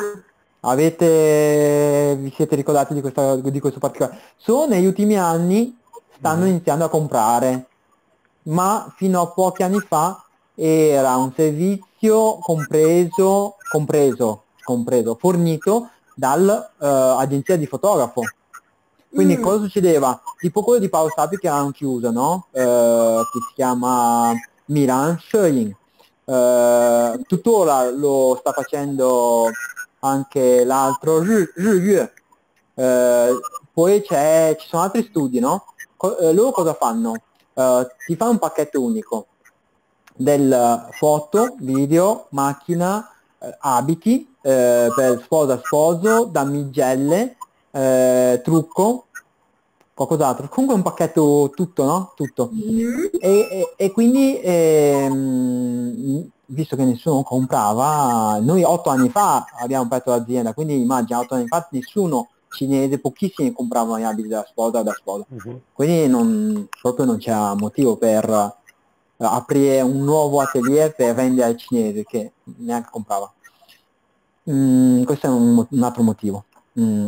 Avete, vi siete ricordati di, questa, di questo particolare? Solo negli ultimi anni stanno Mhm. iniziando a comprare, ma fino a pochi anni fa era un servizio compreso, compreso, compreso, fornito dall'agenzia di fotografo. Quindi mm, cosa succedeva? Tipo quello di Paolo Stapi che hanno chiuso, no? Eh, che si chiama Milan Schering. Eh, tuttora lo sta facendo anche l'altro Zhu- Zhu eh, poi c'è, ci sono altri studi, no? Co- eh, loro cosa fanno? Eh, ti fanno un pacchetto unico del foto, video, macchina, eh, abiti eh, per sposa sposo, damigelle, eh, trucco, qualcos'altro. Comunque è un pacchetto tutto, no? Tutto. mm, E, e- e quindi, ehm, visto che nessuno comprava, noi otto anni fa abbiamo aperto l'azienda, quindi immagina, otto anni fa nessuno cinese, pochissimi compravano gli abiti da sposa o da sposa. Mhm. Quindi non, proprio non c'era motivo per eh, aprire un nuovo atelier per vendere ai cinesi che neanche comprava. Mm, questo è un, mo- un altro motivo. Mm.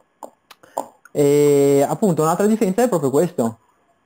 E appunto un'altra differenza è proprio questo.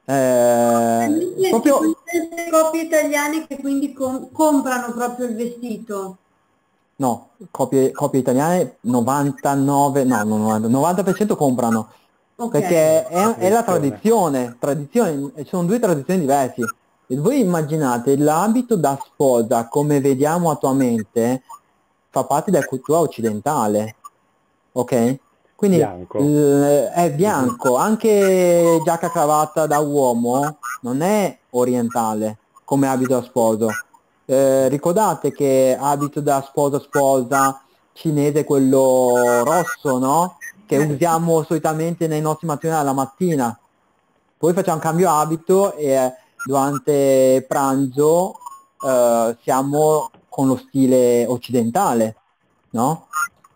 Eh, invece ci proprio sono tante coppie italiane che quindi com- comprano proprio il vestito. no, copie, copie italiane novantanove, no, no, novanta, novanta per cento comprano, Ok. perché La è, è la tradizione. tradizione, tradizione, e sono due tradizioni diverse. E voi immaginate l'abito da sposa come vediamo attualmente fa parte della cultura occidentale, ok? Quindi Bianco. l- è Mhm. bianco, anche giacca cravatta da uomo non è orientale come abito da sposo. Eh, ricordate che abito da sposa sposa cinese è quello rosso, no? Che Eh, usiamo solitamente nei nostri matrimoni alla mattina. Poi facciamo cambio abito e eh, durante pranzo eh, siamo con lo stile occidentale, no?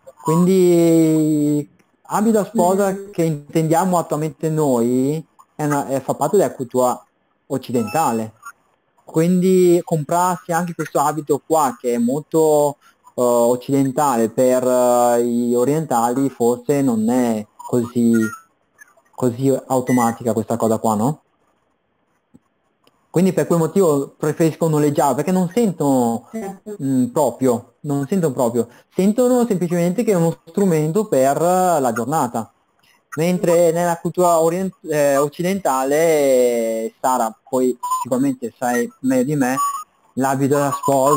Quindi abito da sposa mm, che intendiamo attualmente noi è una- è- fa parte della cultura occidentale. Quindi comprarsi anche questo abito qua che è molto eh, occidentale per eh, gli orientali forse non è così, così automatica questa cosa qua, no? Quindi per quel motivo preferisco noleggiare, perché non sentono certo. mh, proprio, non sentono proprio, sentono semplicemente che è uno strumento per eh, la giornata. Mentre nella cultura orient- eh, occidentale, eh, Sara, poi sicuramente sai meglio di me, l'abito da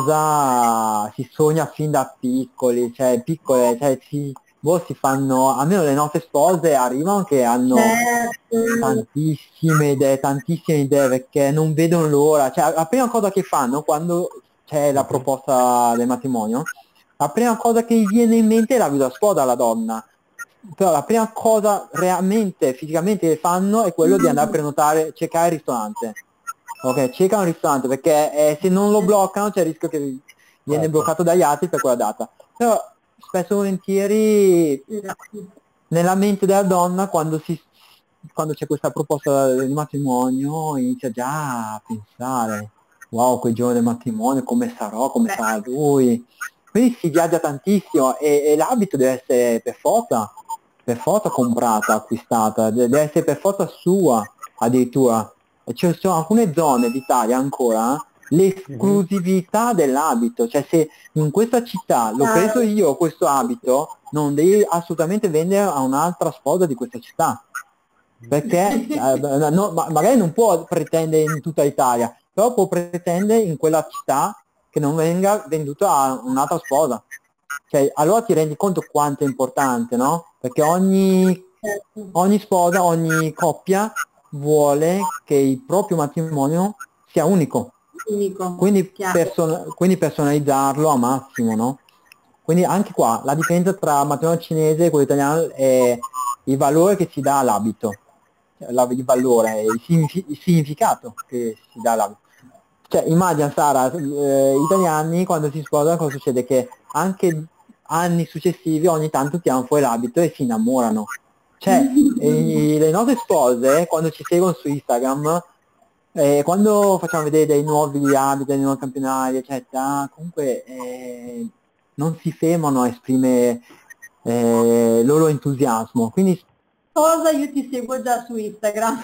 sposa si sogna fin da piccoli, cioè piccole, cioè si, boh, si fanno, almeno le nostre spose arrivano che hanno Certo. tantissime idee, tantissime idee perché non vedono l'ora, cioè la prima cosa che fanno quando c'è la Mhm. proposta del matrimonio, la prima cosa che gli viene in mente è la vida sposa alla donna, però la prima cosa realmente, fisicamente che fanno è quello di andare a Mm, prenotare, cercare il ristorante, ok, cercano il ristorante perché eh, se non lo bloccano c'è il rischio che viene Certo. bloccato dagli altri per quella data, però spesso e volentieri esatto. nella mente della donna quando, si, quando c'è questa proposta di matrimonio inizia già a pensare, wow, quel giorno del matrimonio, come sarò, come Beh, sarà lui. Quindi si viaggia tantissimo e, e l'abito deve essere per forza, per forza comprata, acquistata, de- deve essere per forza sua addirittura. E ci sono alcune zone d'Italia ancora Mhm. l'esclusività dell'abito, cioè se in questa città l'ho preso chiaro. io questo abito, non devi assolutamente vendere a un'altra sposa di questa città, perché eh, no, ma- magari non può pretendere in tutta Italia, però può pretendere in quella città che non venga venduto a un'altra sposa. Cioè, allora ti rendi conto quanto è importante, no? Perché ogni, Certo. ogni sposa, ogni coppia vuole che il proprio matrimonio sia unico. unico, quindi, chiaro. person- quindi personalizzarlo a massimo, no? Quindi anche qua la differenza tra matrimonio cinese e quello italiano è il valore che si dà all'abito, cioè, la- il valore, il, signifi- il significato che si dà all'abito. Cioè immagina Sara, eh, italiani quando si sposano cosa succede? Che anche anni successivi ogni tanto tirano fuori l'abito e si innamorano. Cioè e- le nostre spose quando ci seguono su Instagram, eh, quando facciamo vedere dei nuovi abiti, dei nuovi campionari, eccetera, comunque eh, non si fermano a esprimere eh, il loro entusiasmo. Quindi Cosa io ti seguo già su Instagram.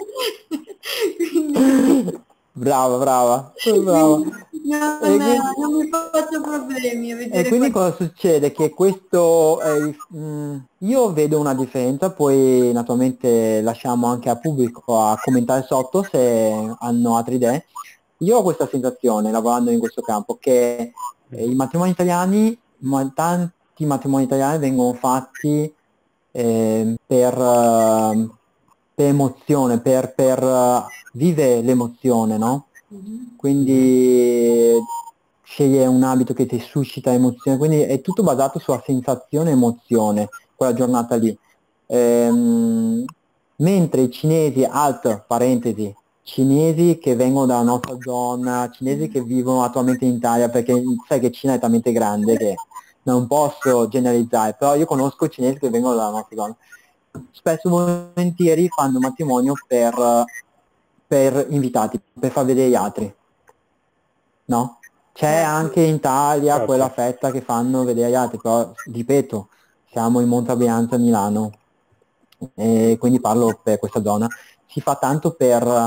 Quindi, brava, brava, brava. quindi non, E quindi, non mi faccio problemi a e vedere quindi qualcosa. cosa succede? Che questo, eh, mh, io vedo una differenza, poi naturalmente lasciamo anche al pubblico a commentare sotto se hanno altre idee. Io ho questa sensazione, lavorando in questo campo, che eh, i matrimoni italiani, ma tanti matrimoni italiani vengono fatti eh, per, eh, per emozione, per, per eh, vivere l'emozione, no? Mhm. Quindi sceglie un abito che ti suscita emozione, quindi è tutto basato sulla sensazione e emozione, quella giornata lì. Ehm, mentre i cinesi, alt parentesi, cinesi che vengono dalla nostra zona, cinesi che vivono attualmente in Italia, perché sai che Cina è talmente grande che non posso generalizzare, però io conosco cinesi che vengono dalla nostra zona. Spesso e volentieri fanno matrimonio per, per invitati, per far vedere gli altri, no? C'è Certo. anche in Italia Certo. quella fetta che fanno vedere gli altri, però ripeto, siamo in Monte Brianza, Milano, e quindi parlo per questa zona, si fa tanto per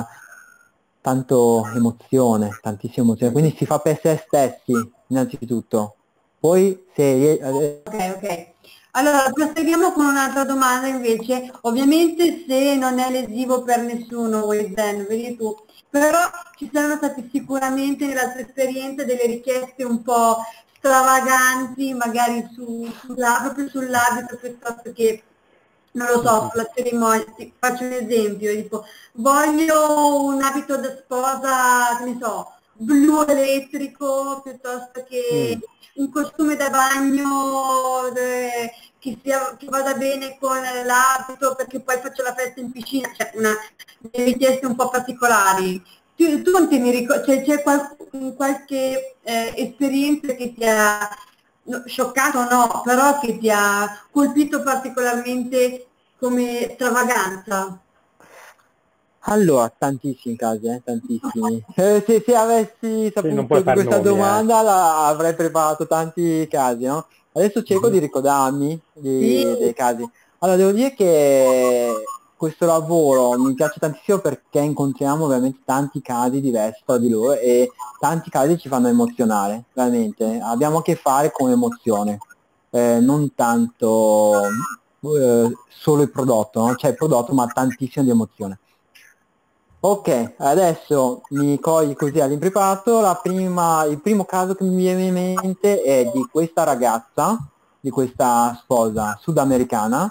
tanto emozione, tantissima emozione, quindi si fa per se stessi innanzitutto. Poi se eh, Ok, ok. Allora, proseguiamo con un'altra domanda invece, ovviamente se non è lesivo per nessuno, Wesen, vedi tu, però ci saranno stati sicuramente nella tua esperienza delle richieste un po' stravaganti, magari su, sulla, proprio sull'abito piuttosto che, non lo so, sulla cerimonia. Ti faccio un esempio, tipo, voglio un abito da sposa, che ne so, blu elettrico piuttosto che mm, un costume da bagno eh, che, sia, che vada bene con l'abito perché poi faccio la festa in piscina, cioè una, delle richieste un po' particolari. Tu, tu non ti mi ricordi, cioè, c'è qual- qualche eh, esperienza che ti ha no, scioccato no, però che ti ha colpito particolarmente come stravaganza? allora, tantissimi casi, eh, tantissimi. Eh, se, se avessi Sì, non puoi saputo di far questa nomi, eh. domanda la, avrei preparato tanti casi, no? Adesso cerco di Mhm. ricordarmi Sì, di- dei casi. Allora, devo dire che questo lavoro mi piace tantissimo perché incontriamo veramente tanti casi diversi tra di loro e tanti casi ci fanno emozionare, veramente. Abbiamo a che fare con emozione, eh, non tanto eh, solo il prodotto, no? Cioè il prodotto, ma tantissimo di emozione. Ok, adesso mi cogli così all'impreparato, la prima, il primo caso che mi viene in mente è di questa ragazza, di questa sposa sudamericana,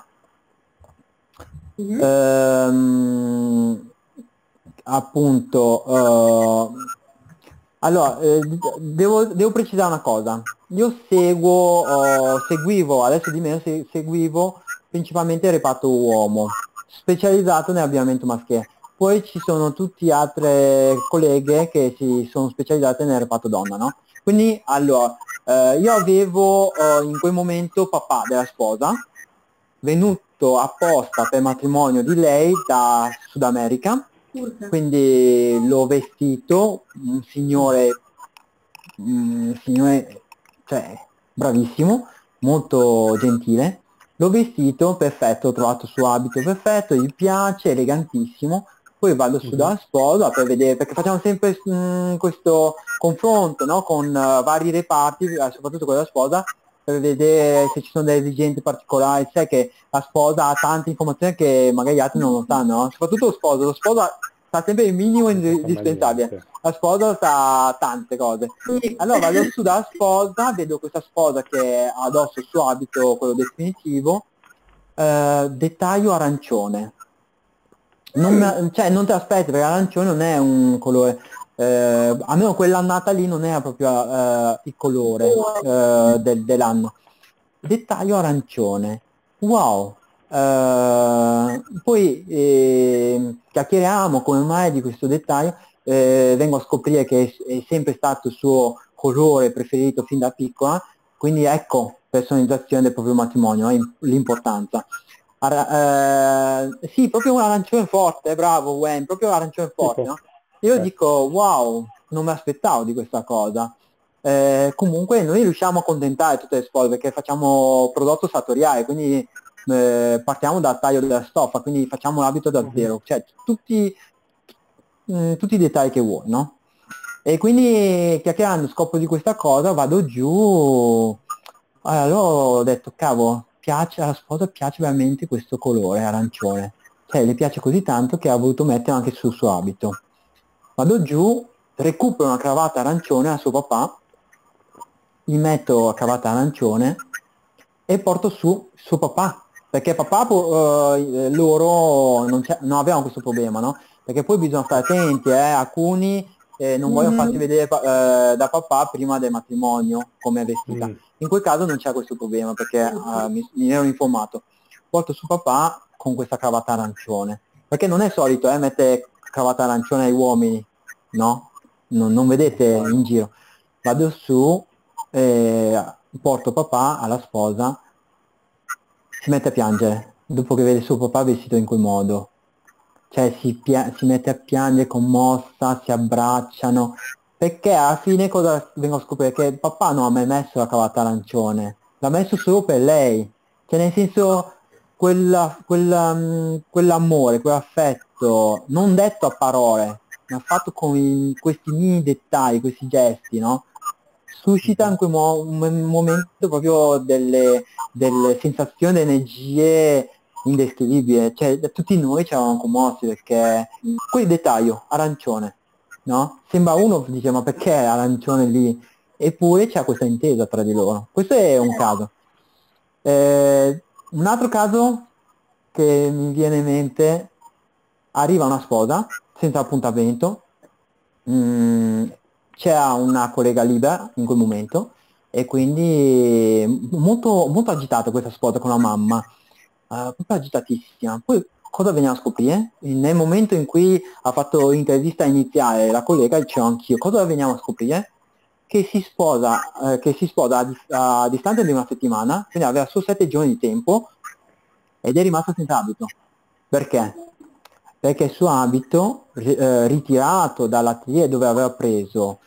mhm, ehm, appunto, eh, allora, eh, devo, devo precisare una cosa, io seguo, eh, seguivo, adesso di meno, se- seguivo principalmente il reparto uomo, specializzato nell'abbigliamento maschile. Poi ci sono tutte altre colleghe che si sono specializzate nel reparto donna, no? Quindi, allora, eh, io avevo eh, in quel momento papà della sposa, venuto apposta per matrimonio di lei da Sud America, urca. quindi l'ho vestito, un signore, un signore, cioè, bravissimo, molto gentile, l'ho vestito, perfetto, ho trovato il suo abito perfetto, gli piace, elegantissimo, poi vado su Mhm. dalla sposa per vedere, perché facciamo sempre mm, questo confronto, no, con eh, vari reparti, eh, soprattutto con la sposa, per vedere se ci sono delle esigenze particolari, sai che la sposa ha tante informazioni che magari gli altri non lo sanno, no? Soprattutto lo sposo, lo sposo sa sempre il minimo Non si sa mai indispensabile, niente. la sposa sa tante cose. Sì. Allora vado su dalla sposa, vedo questa sposa che ha addosso il suo abito, quello definitivo, eh, dettaglio arancione. Non, Mm, me- cioè, non te l'aspetti perché l'arancione non è un colore, eh, almeno quell'annata lì non era proprio eh, il colore eh, del- dell'anno. Dettaglio arancione, wow. Eh, poi eh, chiacchieriamo come mai di questo dettaglio, eh, vengo a scoprire che è, è sempre stato il suo colore preferito fin da piccola, quindi ecco, personalizzazione del proprio matrimonio, eh, l'importanza. Ara- eh, sì, proprio un arancione forte, bravo Wayne, proprio un arancione forte, Tipo, no? Io ok. dico, wow, non mi aspettavo di questa cosa. Eh, comunque noi riusciamo a accontentare tutte le spose perché facciamo prodotto sartoriale, quindi eh, partiamo dal taglio della stoffa, quindi facciamo l'abito da Mhm. zero, cioè tutti, mm, tutti i dettagli che vuoi, no? E quindi chiacchierando scopro di questa cosa, vado giù, allora ho detto, cavolo, piace alla sposa, piace veramente questo colore arancione, cioè le piace così tanto che ha voluto mettere anche sul suo abito. Vado giù, recupero una cravatta arancione a suo papà, gli metto la cravatta arancione e porto su suo papà, perché papà po- eh, loro non, c'è- non avevano questo problema, no? Perché poi bisogna stare attenti, eh, alcuni eh, non vogliono farsi Mhm. vedere pa- eh, da papà prima del matrimonio come è vestita. Mm. In quel caso non c'è questo problema perché eh, Ok. mi, mi ero informato. Porto su papà con questa cravatta arancione, perché non è solito eh, mettere cravatta arancione ai uomini, no? Non, non vedete in giro. Vado su, eh, porto papà alla sposa, si mette a piangere dopo che vede suo papà vestito in quel modo. Cioè si, pia- si mette a piangere commossa, si abbracciano, perché alla fine cosa vengo a scoprire? Che il papà non ha mai messo la cravatta arancione, l'ha messo solo per lei, cioè nel senso quella, quella, mm, quell'amore, quell'affetto, non detto a parole, ma fatto con i- questi mini dettagli, questi gesti, no? Suscita Mhm. in quel mo- un momento proprio delle, delle sensazioni, energie indescrivibili, cioè tutti noi ci eravamo commossi perché quel dettaglio, arancione, no? Sembra uno dice ma perché arancione lì? Eppure c'è questa intesa tra di loro. Questo è un caso. Eh, un altro caso che mi viene in mente, arriva una sposa senza appuntamento, mm, c'era una collega libera in quel momento e quindi molto, molto agitata questa sposa con la mamma, eh, proprio agitatissima. Poi cosa veniamo a scoprire? Nel momento in cui ha fatto l'intervista iniziale la collega, dicevo anch'io, cosa veniamo a scoprire? Che si sposa, eh, che si sposa a, dis- a distanza di una settimana, quindi aveva solo sette giorni di tempo ed è rimasta senza abito. Perché? Perché il suo abito, ri- eh, ritirato dall'atelier dove aveva preso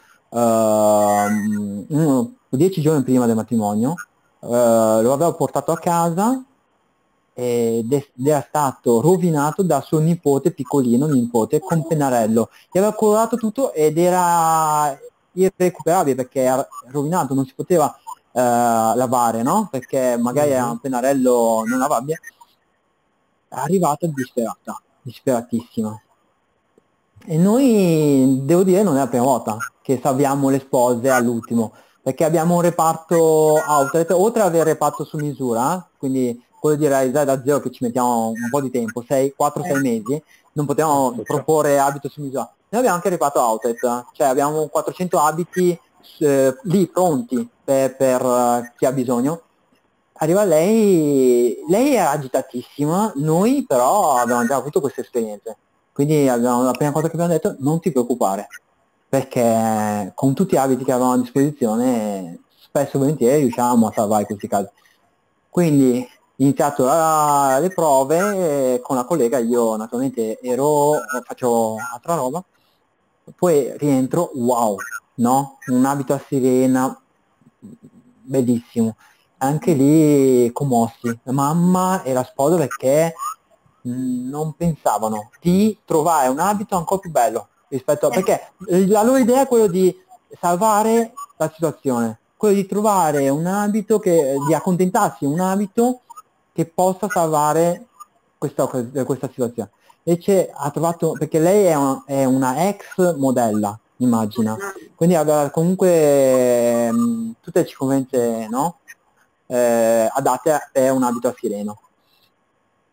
ehm, uno- dieci giorni prima del matrimonio, eh, lo aveva portato a casa ed è- ed era stato rovinato da suo nipote piccolino, nipote, con pennarello. Gli aveva colorato tutto ed era irrecuperabile perché era rovinato, non si poteva eh, lavare, no? Perché magari era Mhm. un pennarello non lavabile. È arrivata disperata, disperatissima. E noi, devo dire, non è la prima volta che salviamo le spose all'ultimo, perché abbiamo un reparto outlet, oltre ad avere il reparto su misura, quindi quello di realizzare da zero che ci mettiamo un po' di tempo, quattro sei mesi, non potevamo Aspetta. proporre abito su misura. Noi abbiamo anche il reparto outlet, cioè abbiamo quattrocento abiti eh, lì pronti per, per, eh, chi ha bisogno. Arriva lei, lei era agitatissima, noi però abbiamo già avuto queste esperienze. Quindi abbiamo, la prima cosa che abbiamo detto, non ti preoccupare, perché con tutti gli abiti che avevamo a disposizione, spesso e volentieri riusciamo a salvare questi casi. Quindi iniziato la- le prove eh, con la collega, io naturalmente ero, faccio altra roba, poi rientro, wow, no? Un abito a sirena, bellissimo. Anche lì commossi, la mamma e la sposa perché mh, non pensavano di trovare un abito ancora più bello rispetto a... perché eh, la loro idea è quello di salvare la situazione, quello di trovare un abito che, di accontentarsi un abito che possa salvare questa, questa situazione. Invece ha trovato, perché lei è una, è una ex modella, immagina, quindi aveva comunque mh, tutte le circostanze, no? Eh, adatte per un abito a sireno.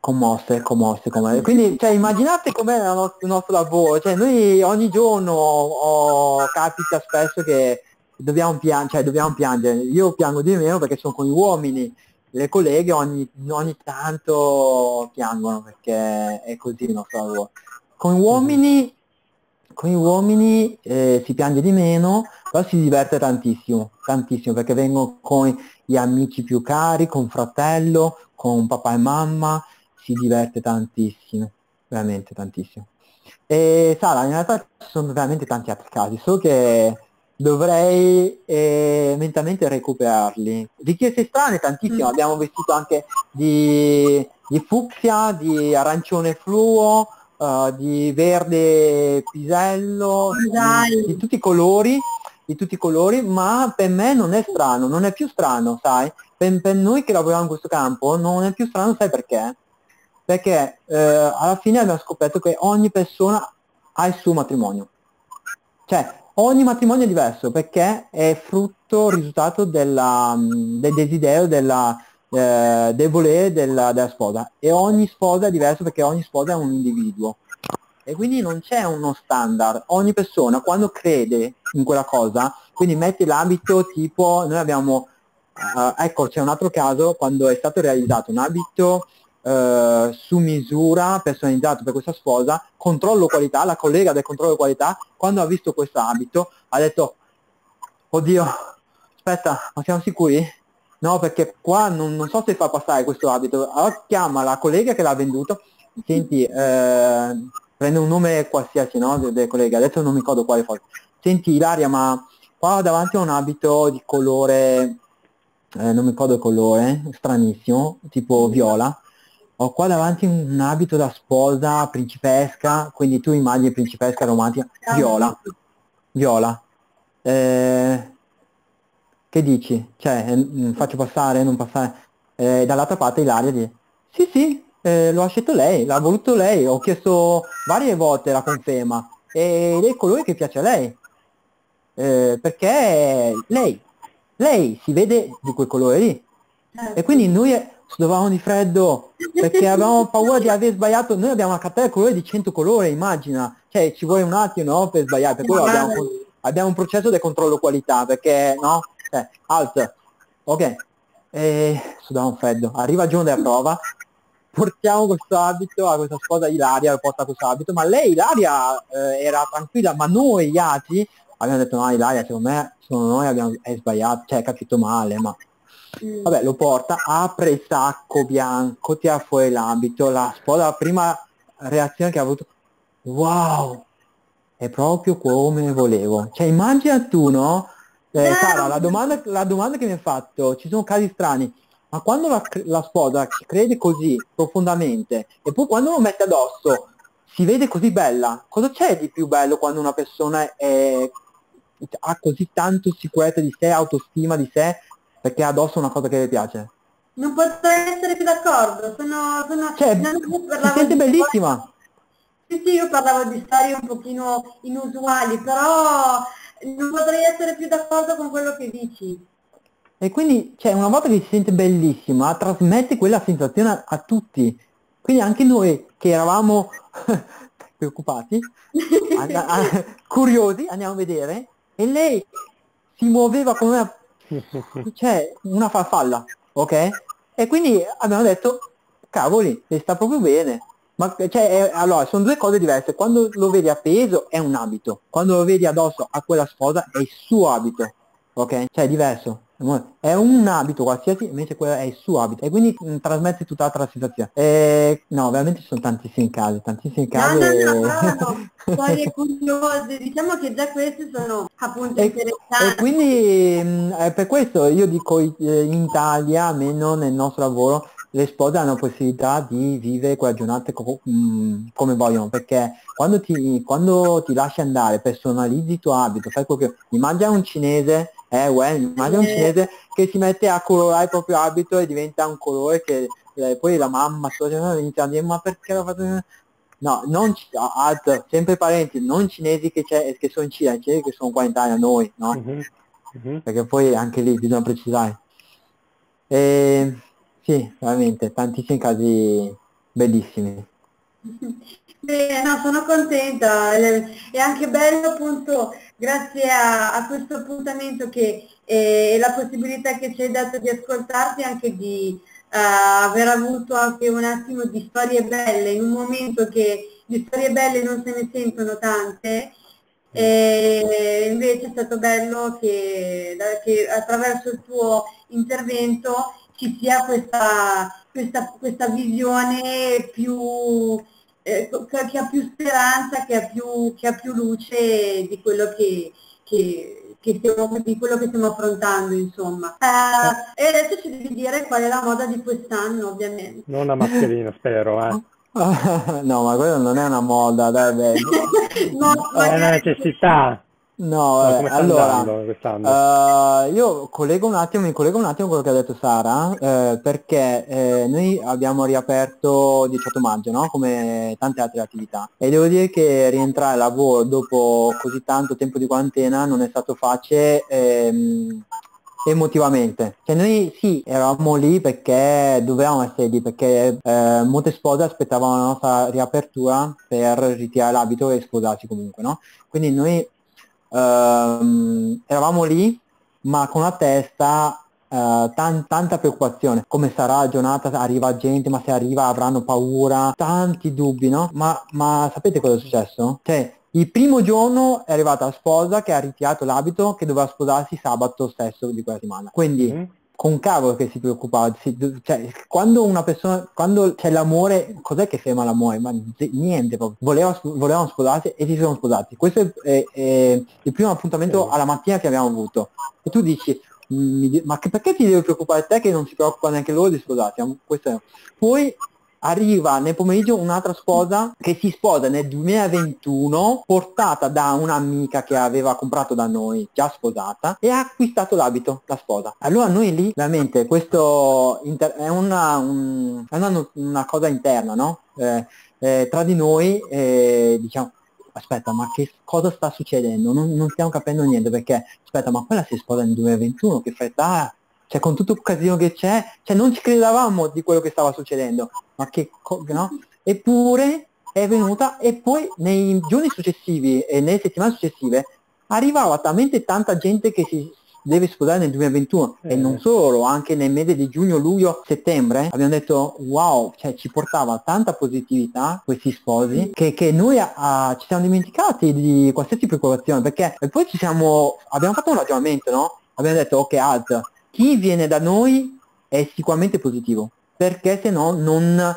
commosse, commosse, commosse. Quindi, cioè, immaginate com'è il nostro, il nostro lavoro, cioè, noi ogni giorno oh, capita spesso che dobbiamo piangere, cioè, dobbiamo piangere. Io piango di meno perché sono con gli uomini, le colleghe ogni, ogni tanto piangono perché è così il nostro lavoro. Con gli Mhm. uomini, con gli uomini eh, si piange di meno, però si diverte tantissimo, tantissimo, perché vengono con gli amici più cari, con fratello, con papà e mamma, si diverte tantissimo, veramente tantissimo. E Sara, in realtà ci sono veramente tanti altri casi, solo che dovrei eh, mentalmente recuperarli. Richieste strane tantissimo, Mm. abbiamo vestito anche di, di fucsia, di arancione fluo, eh, di verde pisello, Ma mh, dai, di tutti i colori, di tutti i colori, ma per me non è strano, non è più strano, sai? Per, per noi che lavoriamo in questo campo non è più strano, sai perché? Perché eh, alla fine abbiamo scoperto che ogni persona ha il suo matrimonio. Cioè, ogni matrimonio è diverso perché è frutto, risultato della, mh, del desiderio, della, eh, del volere della, della sposa. E ogni sposa è diverso perché ogni sposa è un individuo. E quindi non c'è uno standard. Ogni persona quando crede in quella cosa, quindi mette l'abito tipo, noi abbiamo, eh, ecco c'è un altro caso, quando è stato realizzato un abito eh, su misura, personalizzato per questa sposa, controllo qualità, la collega del controllo qualità, quando ha visto questo abito, ha detto, oddio, aspetta, ma siamo sicuri? No, perché qua non, non so se fa passare questo abito. Allora chiama la collega che l'ha venduto, senti, eh, prende un nome qualsiasi, no, del, del collega, adesso non mi ricordo quale fosse. Senti Ilaria, ma qua davanti a un abito di colore, eh, non mi ricordo il colore, stranissimo, tipo viola, ho qua davanti un, un abito da sposa principesca, quindi tu immagini principesca romantica, ah, sì. viola, viola. Eh, che dici? Cioè, eh, mm, faccio passare, non passare? Eh, dall'altra parte Ilaria dice, sì sì, eh, lo ha scelto lei, l'ha voluto lei, ho chiesto varie volte la conferma, ed è il colore che piace a lei, eh, perché lei, lei si vede di quel colore lì. E Certo. quindi noi eh, sudavamo di freddo perché avevamo paura di aver sbagliato, noi abbiamo una cartella di colori di cento colori, immagina, cioè ci vuole un attimo, no, per sbagliare, per quello abbiamo, con- abbiamo un processo di controllo qualità, perché, no, cioè, alt, ok, e sudavamo freddo, arriva il giorno della prova, portiamo questo abito a questa sposa Ilaria, porta questo abito, ma lei Ilaria eh, era tranquilla, ma noi gli altri abbiamo detto no Ilaria, secondo me, secondo noi abbiamo, è sbagliato, cioè è capito male, ma Mm. vabbè, lo porta, apre il sacco bianco, tira fuori l'abito, la sposa, la prima reazione che ha avuto, wow, è proprio come volevo. Cioè, immagina tu, no? Eh, Sara, la Vero? domanda, la domanda che mi hai fatto, ci sono casi strani, ma quando la, la sposa ci crede così profondamente e poi quando lo mette addosso si vede così bella, cosa c'è di più bello quando una persona è- ha così tanto sicurezza di sé, autostima di sé, perché ha addosso una cosa che le piace? Non potrei essere più d'accordo, sono, sono, Cioè, non io si parlavo sente di bellissima. sì, sì, io parlavo di storie un pochino inusuali, però non potrei essere più d'accordo con quello che dici. E quindi, cioè, una volta che si sente bellissima, trasmette quella sensazione a, a tutti. Quindi anche noi che eravamo preoccupati, and- a- curiosi, andiamo a vedere, e lei si muoveva come una, cioè, una farfalla, ok? E quindi abbiamo detto, cavoli, le sta proprio bene. Ma cioè, è- allora, sono due cose diverse. Quando lo vedi appeso è un abito, quando lo vedi addosso a quella sposa è il suo abito, ok? Cioè è diverso. È un abito qualsiasi, invece quello è il suo abito. E quindi mh, trasmette tutt'altra sensazione. E, no, veramente ci sono tantissimi casi, tantissimi No, casi. no, no, E, però no, storie curiose, diciamo che già queste sono appunto e- e interessanti. quindi mh, è per questo io dico eh, in Italia, almeno nel nostro lavoro, le spose hanno la possibilità di vivere quella giornata co- mh, come vogliono, perché quando ti, quando ti lasci andare, personalizzi il tuo abito, fai quello che... Immagina un cinese, eh, uè, immagina un Eh, cinese che si mette a colorare il proprio abito e diventa un colore che eh, poi la mamma socia, inizia a dire ma perché l'ha fatto? No, non ci- a- altro, sempre parenti, non cinesi che, c'è, che sono in Cina, i cinesi che sono qua in Italia, noi, no? Mhm, mhm. Perché poi anche lì bisogna precisare. E, sì, veramente, tantissimi casi, bellissimi. Beh, no, sono contenta, eh, è anche bello appunto grazie a, a questo appuntamento che eh, e la possibilità che ci hai dato di ascoltarti anche di eh, aver avuto anche un attimo di storie belle in un momento che di storie belle non se ne sentono tante e invece è stato bello che, che attraverso il tuo intervento ci sia questa, questa, questa visione più eh, che, che ha più speranza, che ha più, che ha più luce di quello che, che, che stiamo, di quello che stiamo affrontando, insomma. Eh, e adesso ci devi dire qual è la moda di quest'anno, ovviamente. Non una mascherina, spero, eh. No, ma quello non è una moda, dai, baby. No, È una magari necessità. No, No, eh, come sta allora, andando quest'anno? eh, io collego un attimo, mi collego un attimo a quello che ha detto Sara, eh, perché eh, noi abbiamo riaperto il diciotto maggio, no? Come tante altre attività. E devo dire che rientrare al lavoro dopo così tanto tempo di quarantena non è stato facile ehm, emotivamente. Cioè noi sì, eravamo lì perché dovevamo essere lì, perché eh, molte spose aspettavano la nostra riapertura per ritirare l'abito e sposarsi comunque, no? Quindi noi Ehm, eravamo lì, ma con la testa eh, tan- tanta preoccupazione. Come sarà la giornata? Arriva gente, ma se arriva avranno paura, tanti dubbi, no? Ma, ma sapete cosa è successo? Cioè, il primo giorno è arrivata la sposa che ha ritirato l'abito che doveva sposarsi sabato stesso di quella settimana. Quindi Mhm. con cavolo che si preoccupava, si- cioè, quando una persona, quando c'è l'amore, cos'è che ferma l'amore? Ma z- niente, proprio. Voleva, volevano sposarsi e si sono sposati. Questo è, è- è il primo appuntamento Sì. alla mattina che abbiamo avuto. E tu dici, "Mm, mi di- ma che- perché ti devi preoccupare te che non si preoccupa neanche loro di sposarsi?" Questo è- Poi arriva nel pomeriggio un'altra sposa che si sposa nel duemilaventuno, portata da un'amica che aveva comprato da noi, già sposata, e ha acquistato l'abito, la sposa. Allora noi lì, veramente, questo inter- è, una, un- è una, una cosa interna, no? Eh, eh, tra di noi, eh, diciamo, aspetta, ma che cosa sta succedendo? Non, non stiamo capendo niente, perché, aspetta, ma quella si sposa nel duemilaventuno, che fretta ha? Cioè, con tutto il casino che c'è, cioè non ci credevamo di quello che stava succedendo, ma che co- no? Eppure è venuta, e poi nei giorni successivi e nelle settimane successive arrivava talmente tanta gente che si deve sposare nel duemilaventuno, e non Eh, solo, anche nel mese di giugno, luglio, settembre abbiamo detto wow, cioè ci portava tanta positività questi sposi che, che noi a- a- ci siamo dimenticati di qualsiasi preoccupazione, perché e poi ci siamo, abbiamo fatto un ragionamento, no? Abbiamo detto ok, alt, chi viene da noi è sicuramente positivo, perché se no non,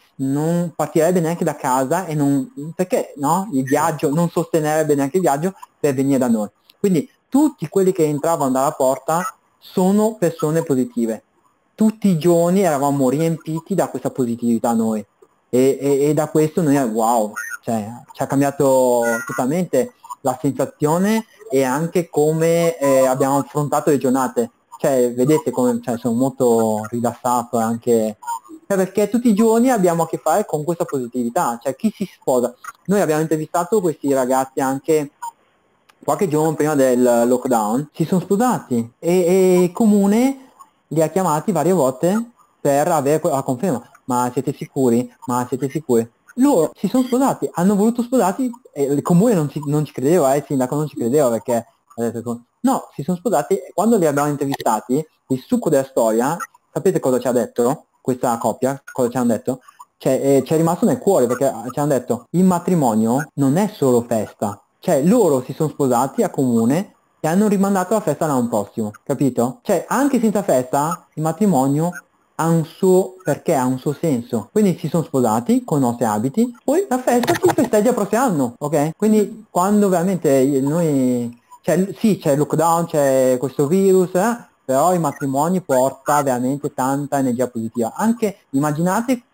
non partirebbe neanche da casa, e non, perché no? Il viaggio, non sostenerebbe neanche il viaggio per venire da noi. Quindi tutti quelli che entravano dalla porta sono persone positive. Tutti i giorni eravamo riempiti da questa positività noi. E, e- e da questo noi, wow, cioè, ci ha cambiato totalmente la sensazione e anche come eh, abbiamo affrontato le giornate. Cioè, vedete come, cioè, sono molto rilassato anche, cioè, perché tutti i giorni abbiamo a che fare con questa positività, cioè chi si sposa. Noi abbiamo intervistato questi ragazzi anche qualche giorno prima del lockdown, si sono sposati, e, e il comune li ha chiamati varie volte per avere que- la conferma. Ma siete sicuri? Ma siete sicuri? Loro si sono sposati, hanno voluto sposarsi, e il comune non ci, non ci credeva, eh, il sindaco non ci credeva, perché ha detto, no, si sono sposati, e quando li abbiamo intervistati, il succo della storia, sapete cosa ci ha detto questa coppia? Cosa ci hanno detto? Cioè, eh, ci è rimasto nel cuore, perché ci hanno detto, il matrimonio non è solo festa, cioè loro si sono sposati a comune e hanno rimandato la festa l'anno prossimo, capito? Cioè, anche senza festa, il matrimonio ha un suo perché, ha un suo senso. Quindi si sono sposati con i nostri abiti, poi la festa si festeggia il prossimo anno, ok? Quindi quando veramente noi, cioè sì, c'è il lockdown, c'è questo virus, eh, però i matrimoni porta veramente tanta energia positiva. Anche immaginate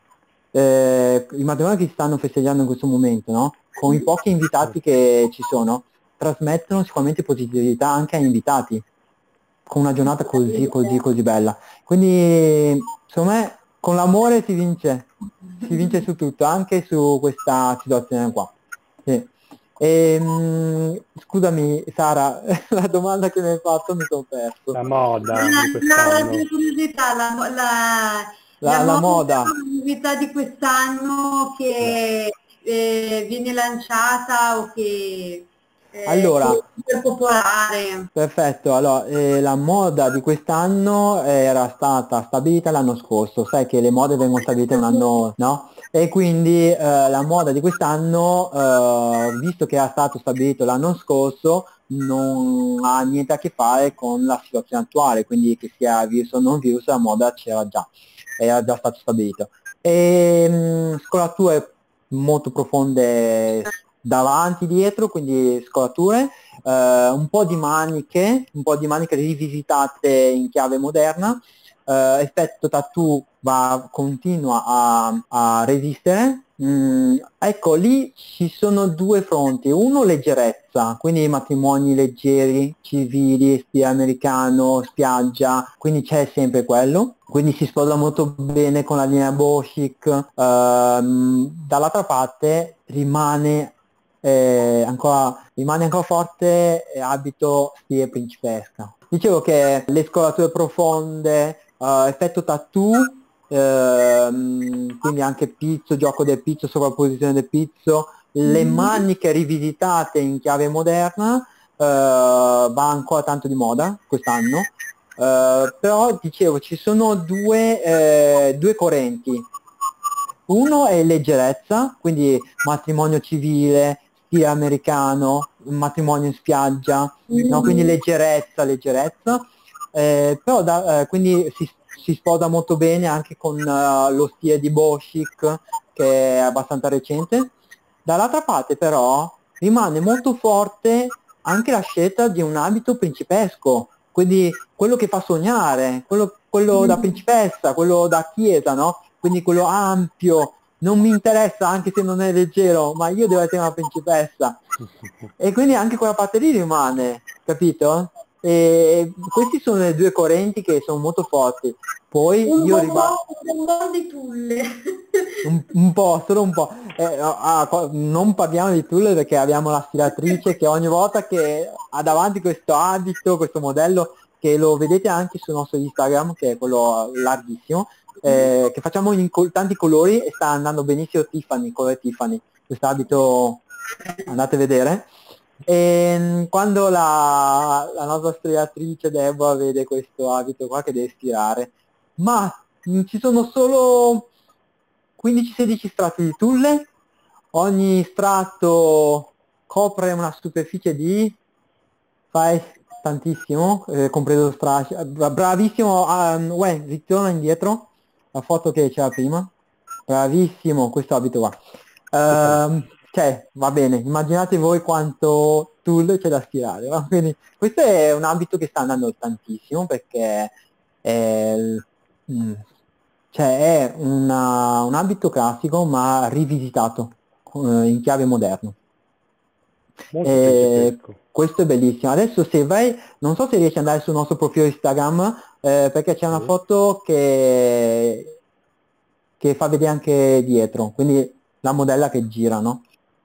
eh, i matrimoni che si stanno festeggiando in questo momento, no? Con i pochi invitati che ci sono, trasmettono sicuramente positività anche agli invitati, con una giornata così, così, così bella. Quindi, secondo me, con l'amore si vince, si vince su tutto, anche su questa situazione qua. Sì. Ehm, scusami Sara, la domanda che mi hai fatto mi sono perso. la moda di La, la, la quest'anno. curiosità, la, la, la, La la moda è moda. una novità di quest'anno che eh, viene lanciata o che, eh, che Allora, è super popolare. perfetto, allora, eh, la moda di quest'anno era stata stabilita l'anno scorso, sai che le mode vengono stabilite un anno, no? E quindi eh, la moda di quest'anno, eh, visto che era stato stabilito l'anno scorso, non ha niente a che fare con la situazione attuale, quindi che sia virus o non virus, la moda c'era già, era già stato stabilito. E mh, scolature molto profonde davanti, dietro, quindi scolature eh, un po' di maniche, un po' di maniche rivisitate in chiave moderna, eh, effetto tattoo va, continua a, a resistere. Mm, ecco, lì ci sono due fronti, uno leggerezza, quindi matrimoni leggeri, civili, stile americano, spiaggia, quindi c'è sempre quello, quindi si sposa molto bene con la linea Beau Chic. Ehm, dall'altra parte rimane eh, ancora, rimane ancora forte eh, abito stile principesca. Dicevo che le scolature profonde, eh, effetto tattoo, ehm, quindi anche pizzo, gioco del pizzo, sovrapposizione del pizzo, le Mhm. maniche rivisitate in chiave moderna, eh, va ancora tanto di moda quest'anno. Eh, però dicevo ci sono due, eh, due correnti. Uno è leggerezza, quindi matrimonio civile, stile americano, matrimonio in spiaggia, no? Quindi Mhm. leggerezza, leggerezza. Eh, però da- eh, quindi si, si sposa molto bene anche con eh, lo stile di Beau Chic, che è abbastanza recente. Dall'altra parte però rimane molto forte anche la scelta di un abito principesco, quindi quello che fa sognare, quello, quello da Mhm. principessa, quello da chiesa, no? Quindi quello ampio, non mi interessa anche se non è leggero, ma io devo essere una principessa. E quindi anche quella parte lì rimane, capito? E questi sono le due correnti che sono molto forti. Poi Un io po' riba- un po' di tulle. un, un po', solo un po'. Eh, ah, qua- non parliamo di Tulle perché abbiamo la stiratrice che ogni volta che ha davanti questo abito, questo modello, che lo vedete anche sul nostro Instagram, che è quello larghissimo, eh, che facciamo in col- tanti colori e sta andando benissimo Tiffany, colore Tiffany. Questo abito andate a vedere. E quando la, la nostra stiratrice Deborah vede questo abito qua che deve stirare, ma mh, ci sono solo quindici sedici strati di tulle, ogni strato copre una superficie di, fai tantissimo, eh, compreso lo strascico, Bra- bravissimo, um, uè, ritorna indietro, la foto che c'era prima, bravissimo, questo abito qua. Super. Ehm, cioè, va bene, immaginate voi quanto tulle c'è da stirare, va? Quindi questo è un abito che sta andando tantissimo perché è, mm, cioè è una- un abito classico ma rivisitato eh, in chiave moderna. Molto E principesco. questo è bellissimo. Adesso se vai, non so se riesci ad andare sul nostro profilo Instagram, eh, perché c'è una Sì. foto che, che fa vedere anche dietro, quindi la modella che gira, no?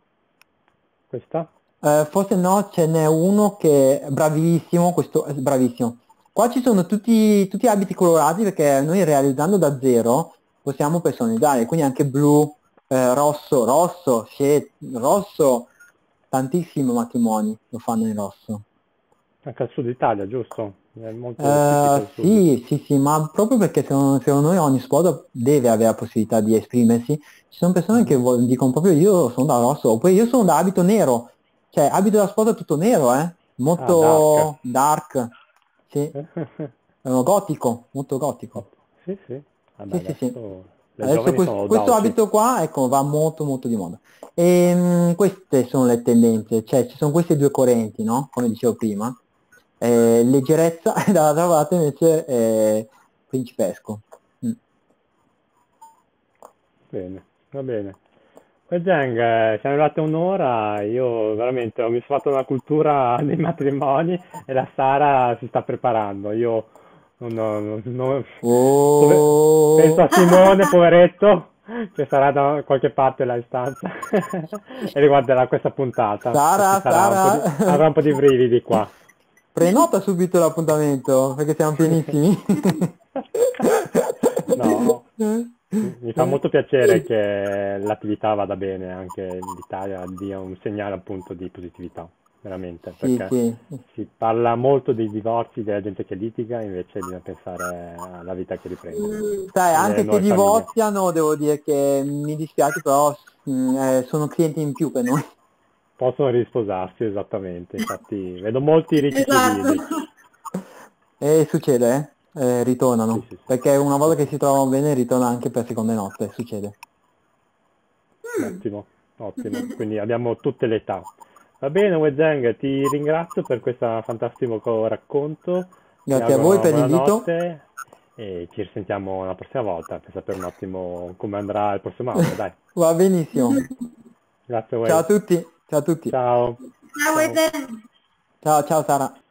Questa? Eh, forse no, ce n'è uno che è bravissimo, questo è bravissimo. Qua ci sono tutti, tutti abiti colorati perché noi realizzando da zero possiamo personalizzare, quindi anche blu, eh, rosso, rosso, sce- rosso, tantissimi matrimoni lo fanno in rosso. Anche al sud Italia, giusto? È molto tipico Eh, al sud. sì, sì, sì, ma proprio perché secondo, secondo noi ogni sposa deve avere la possibilità di esprimersi. Ci sono persone che Mhm. vo- dicono proprio io sono da rosso, oppure io sono da abito nero, cioè abito da sposa tutto nero, eh? Ah, dark. Molto dark, sì, eh, gotico, molto gotico. Ottimo. Sì, sì. Vabbè, Sì, sì, sì. adesso le Adesso giovani quest- sono questo audaci. abito qua, ecco, va molto molto di moda. E, queste sono le tendenze, cioè ci sono queste due correnti, no? Come dicevo prima. Eh, leggerezza e dall'altra parte invece è principesco. Mm. Bene, va bene. Poi Zeng, eh, siamo arrivati a un'ora, io veramente ho misurato una cultura dei matrimoni e la Sara si sta preparando. Io non, non- non- pove- penso Oh, a Simone, poveretto, che sarà da qualche parte là in stanza e riguarderà questa puntata e ci Sara, sarà un po' di, Sara, avrà un po' di brividi qua. prenota subito l'appuntamento perché siamo pienissimi. No. Mi fa molto piacere che l'attività vada bene, anche l'Italia dia un segnale appunto di positività, veramente, Sì, perché sì. si parla molto dei divorzi, della gente che litiga, invece bisogna pensare alla vita che riprende. Mm. Sai, E anche se noi famiglie. divorziano, devo dire che mi dispiace, però mm, eh, sono clienti in più per noi. Possono risposarsi, esattamente, infatti vedo molti riti Esatto. civili. E succede, eh? Eh, ritornano. Sì, sì, sì. Perché una volta Sì, che sì. si trovano bene, ritornano anche per seconde notte, succede. Mm. Ottimo, ottimo. Quindi abbiamo tutte le età. Va bene, Wezeng, ti ringrazio per questo fantastico racconto. Ti Grazie a auguro voi una per buona l'invito. notte e ci risentiamo la prossima volta per sapere un attimo come andrà il prossimo anno. Dai, Va benissimo. grazie, Ciao a Wei. tutti. Ciao a tutti. Ciao. Ciao Ciao. Eden. Ciao, ciao Sara.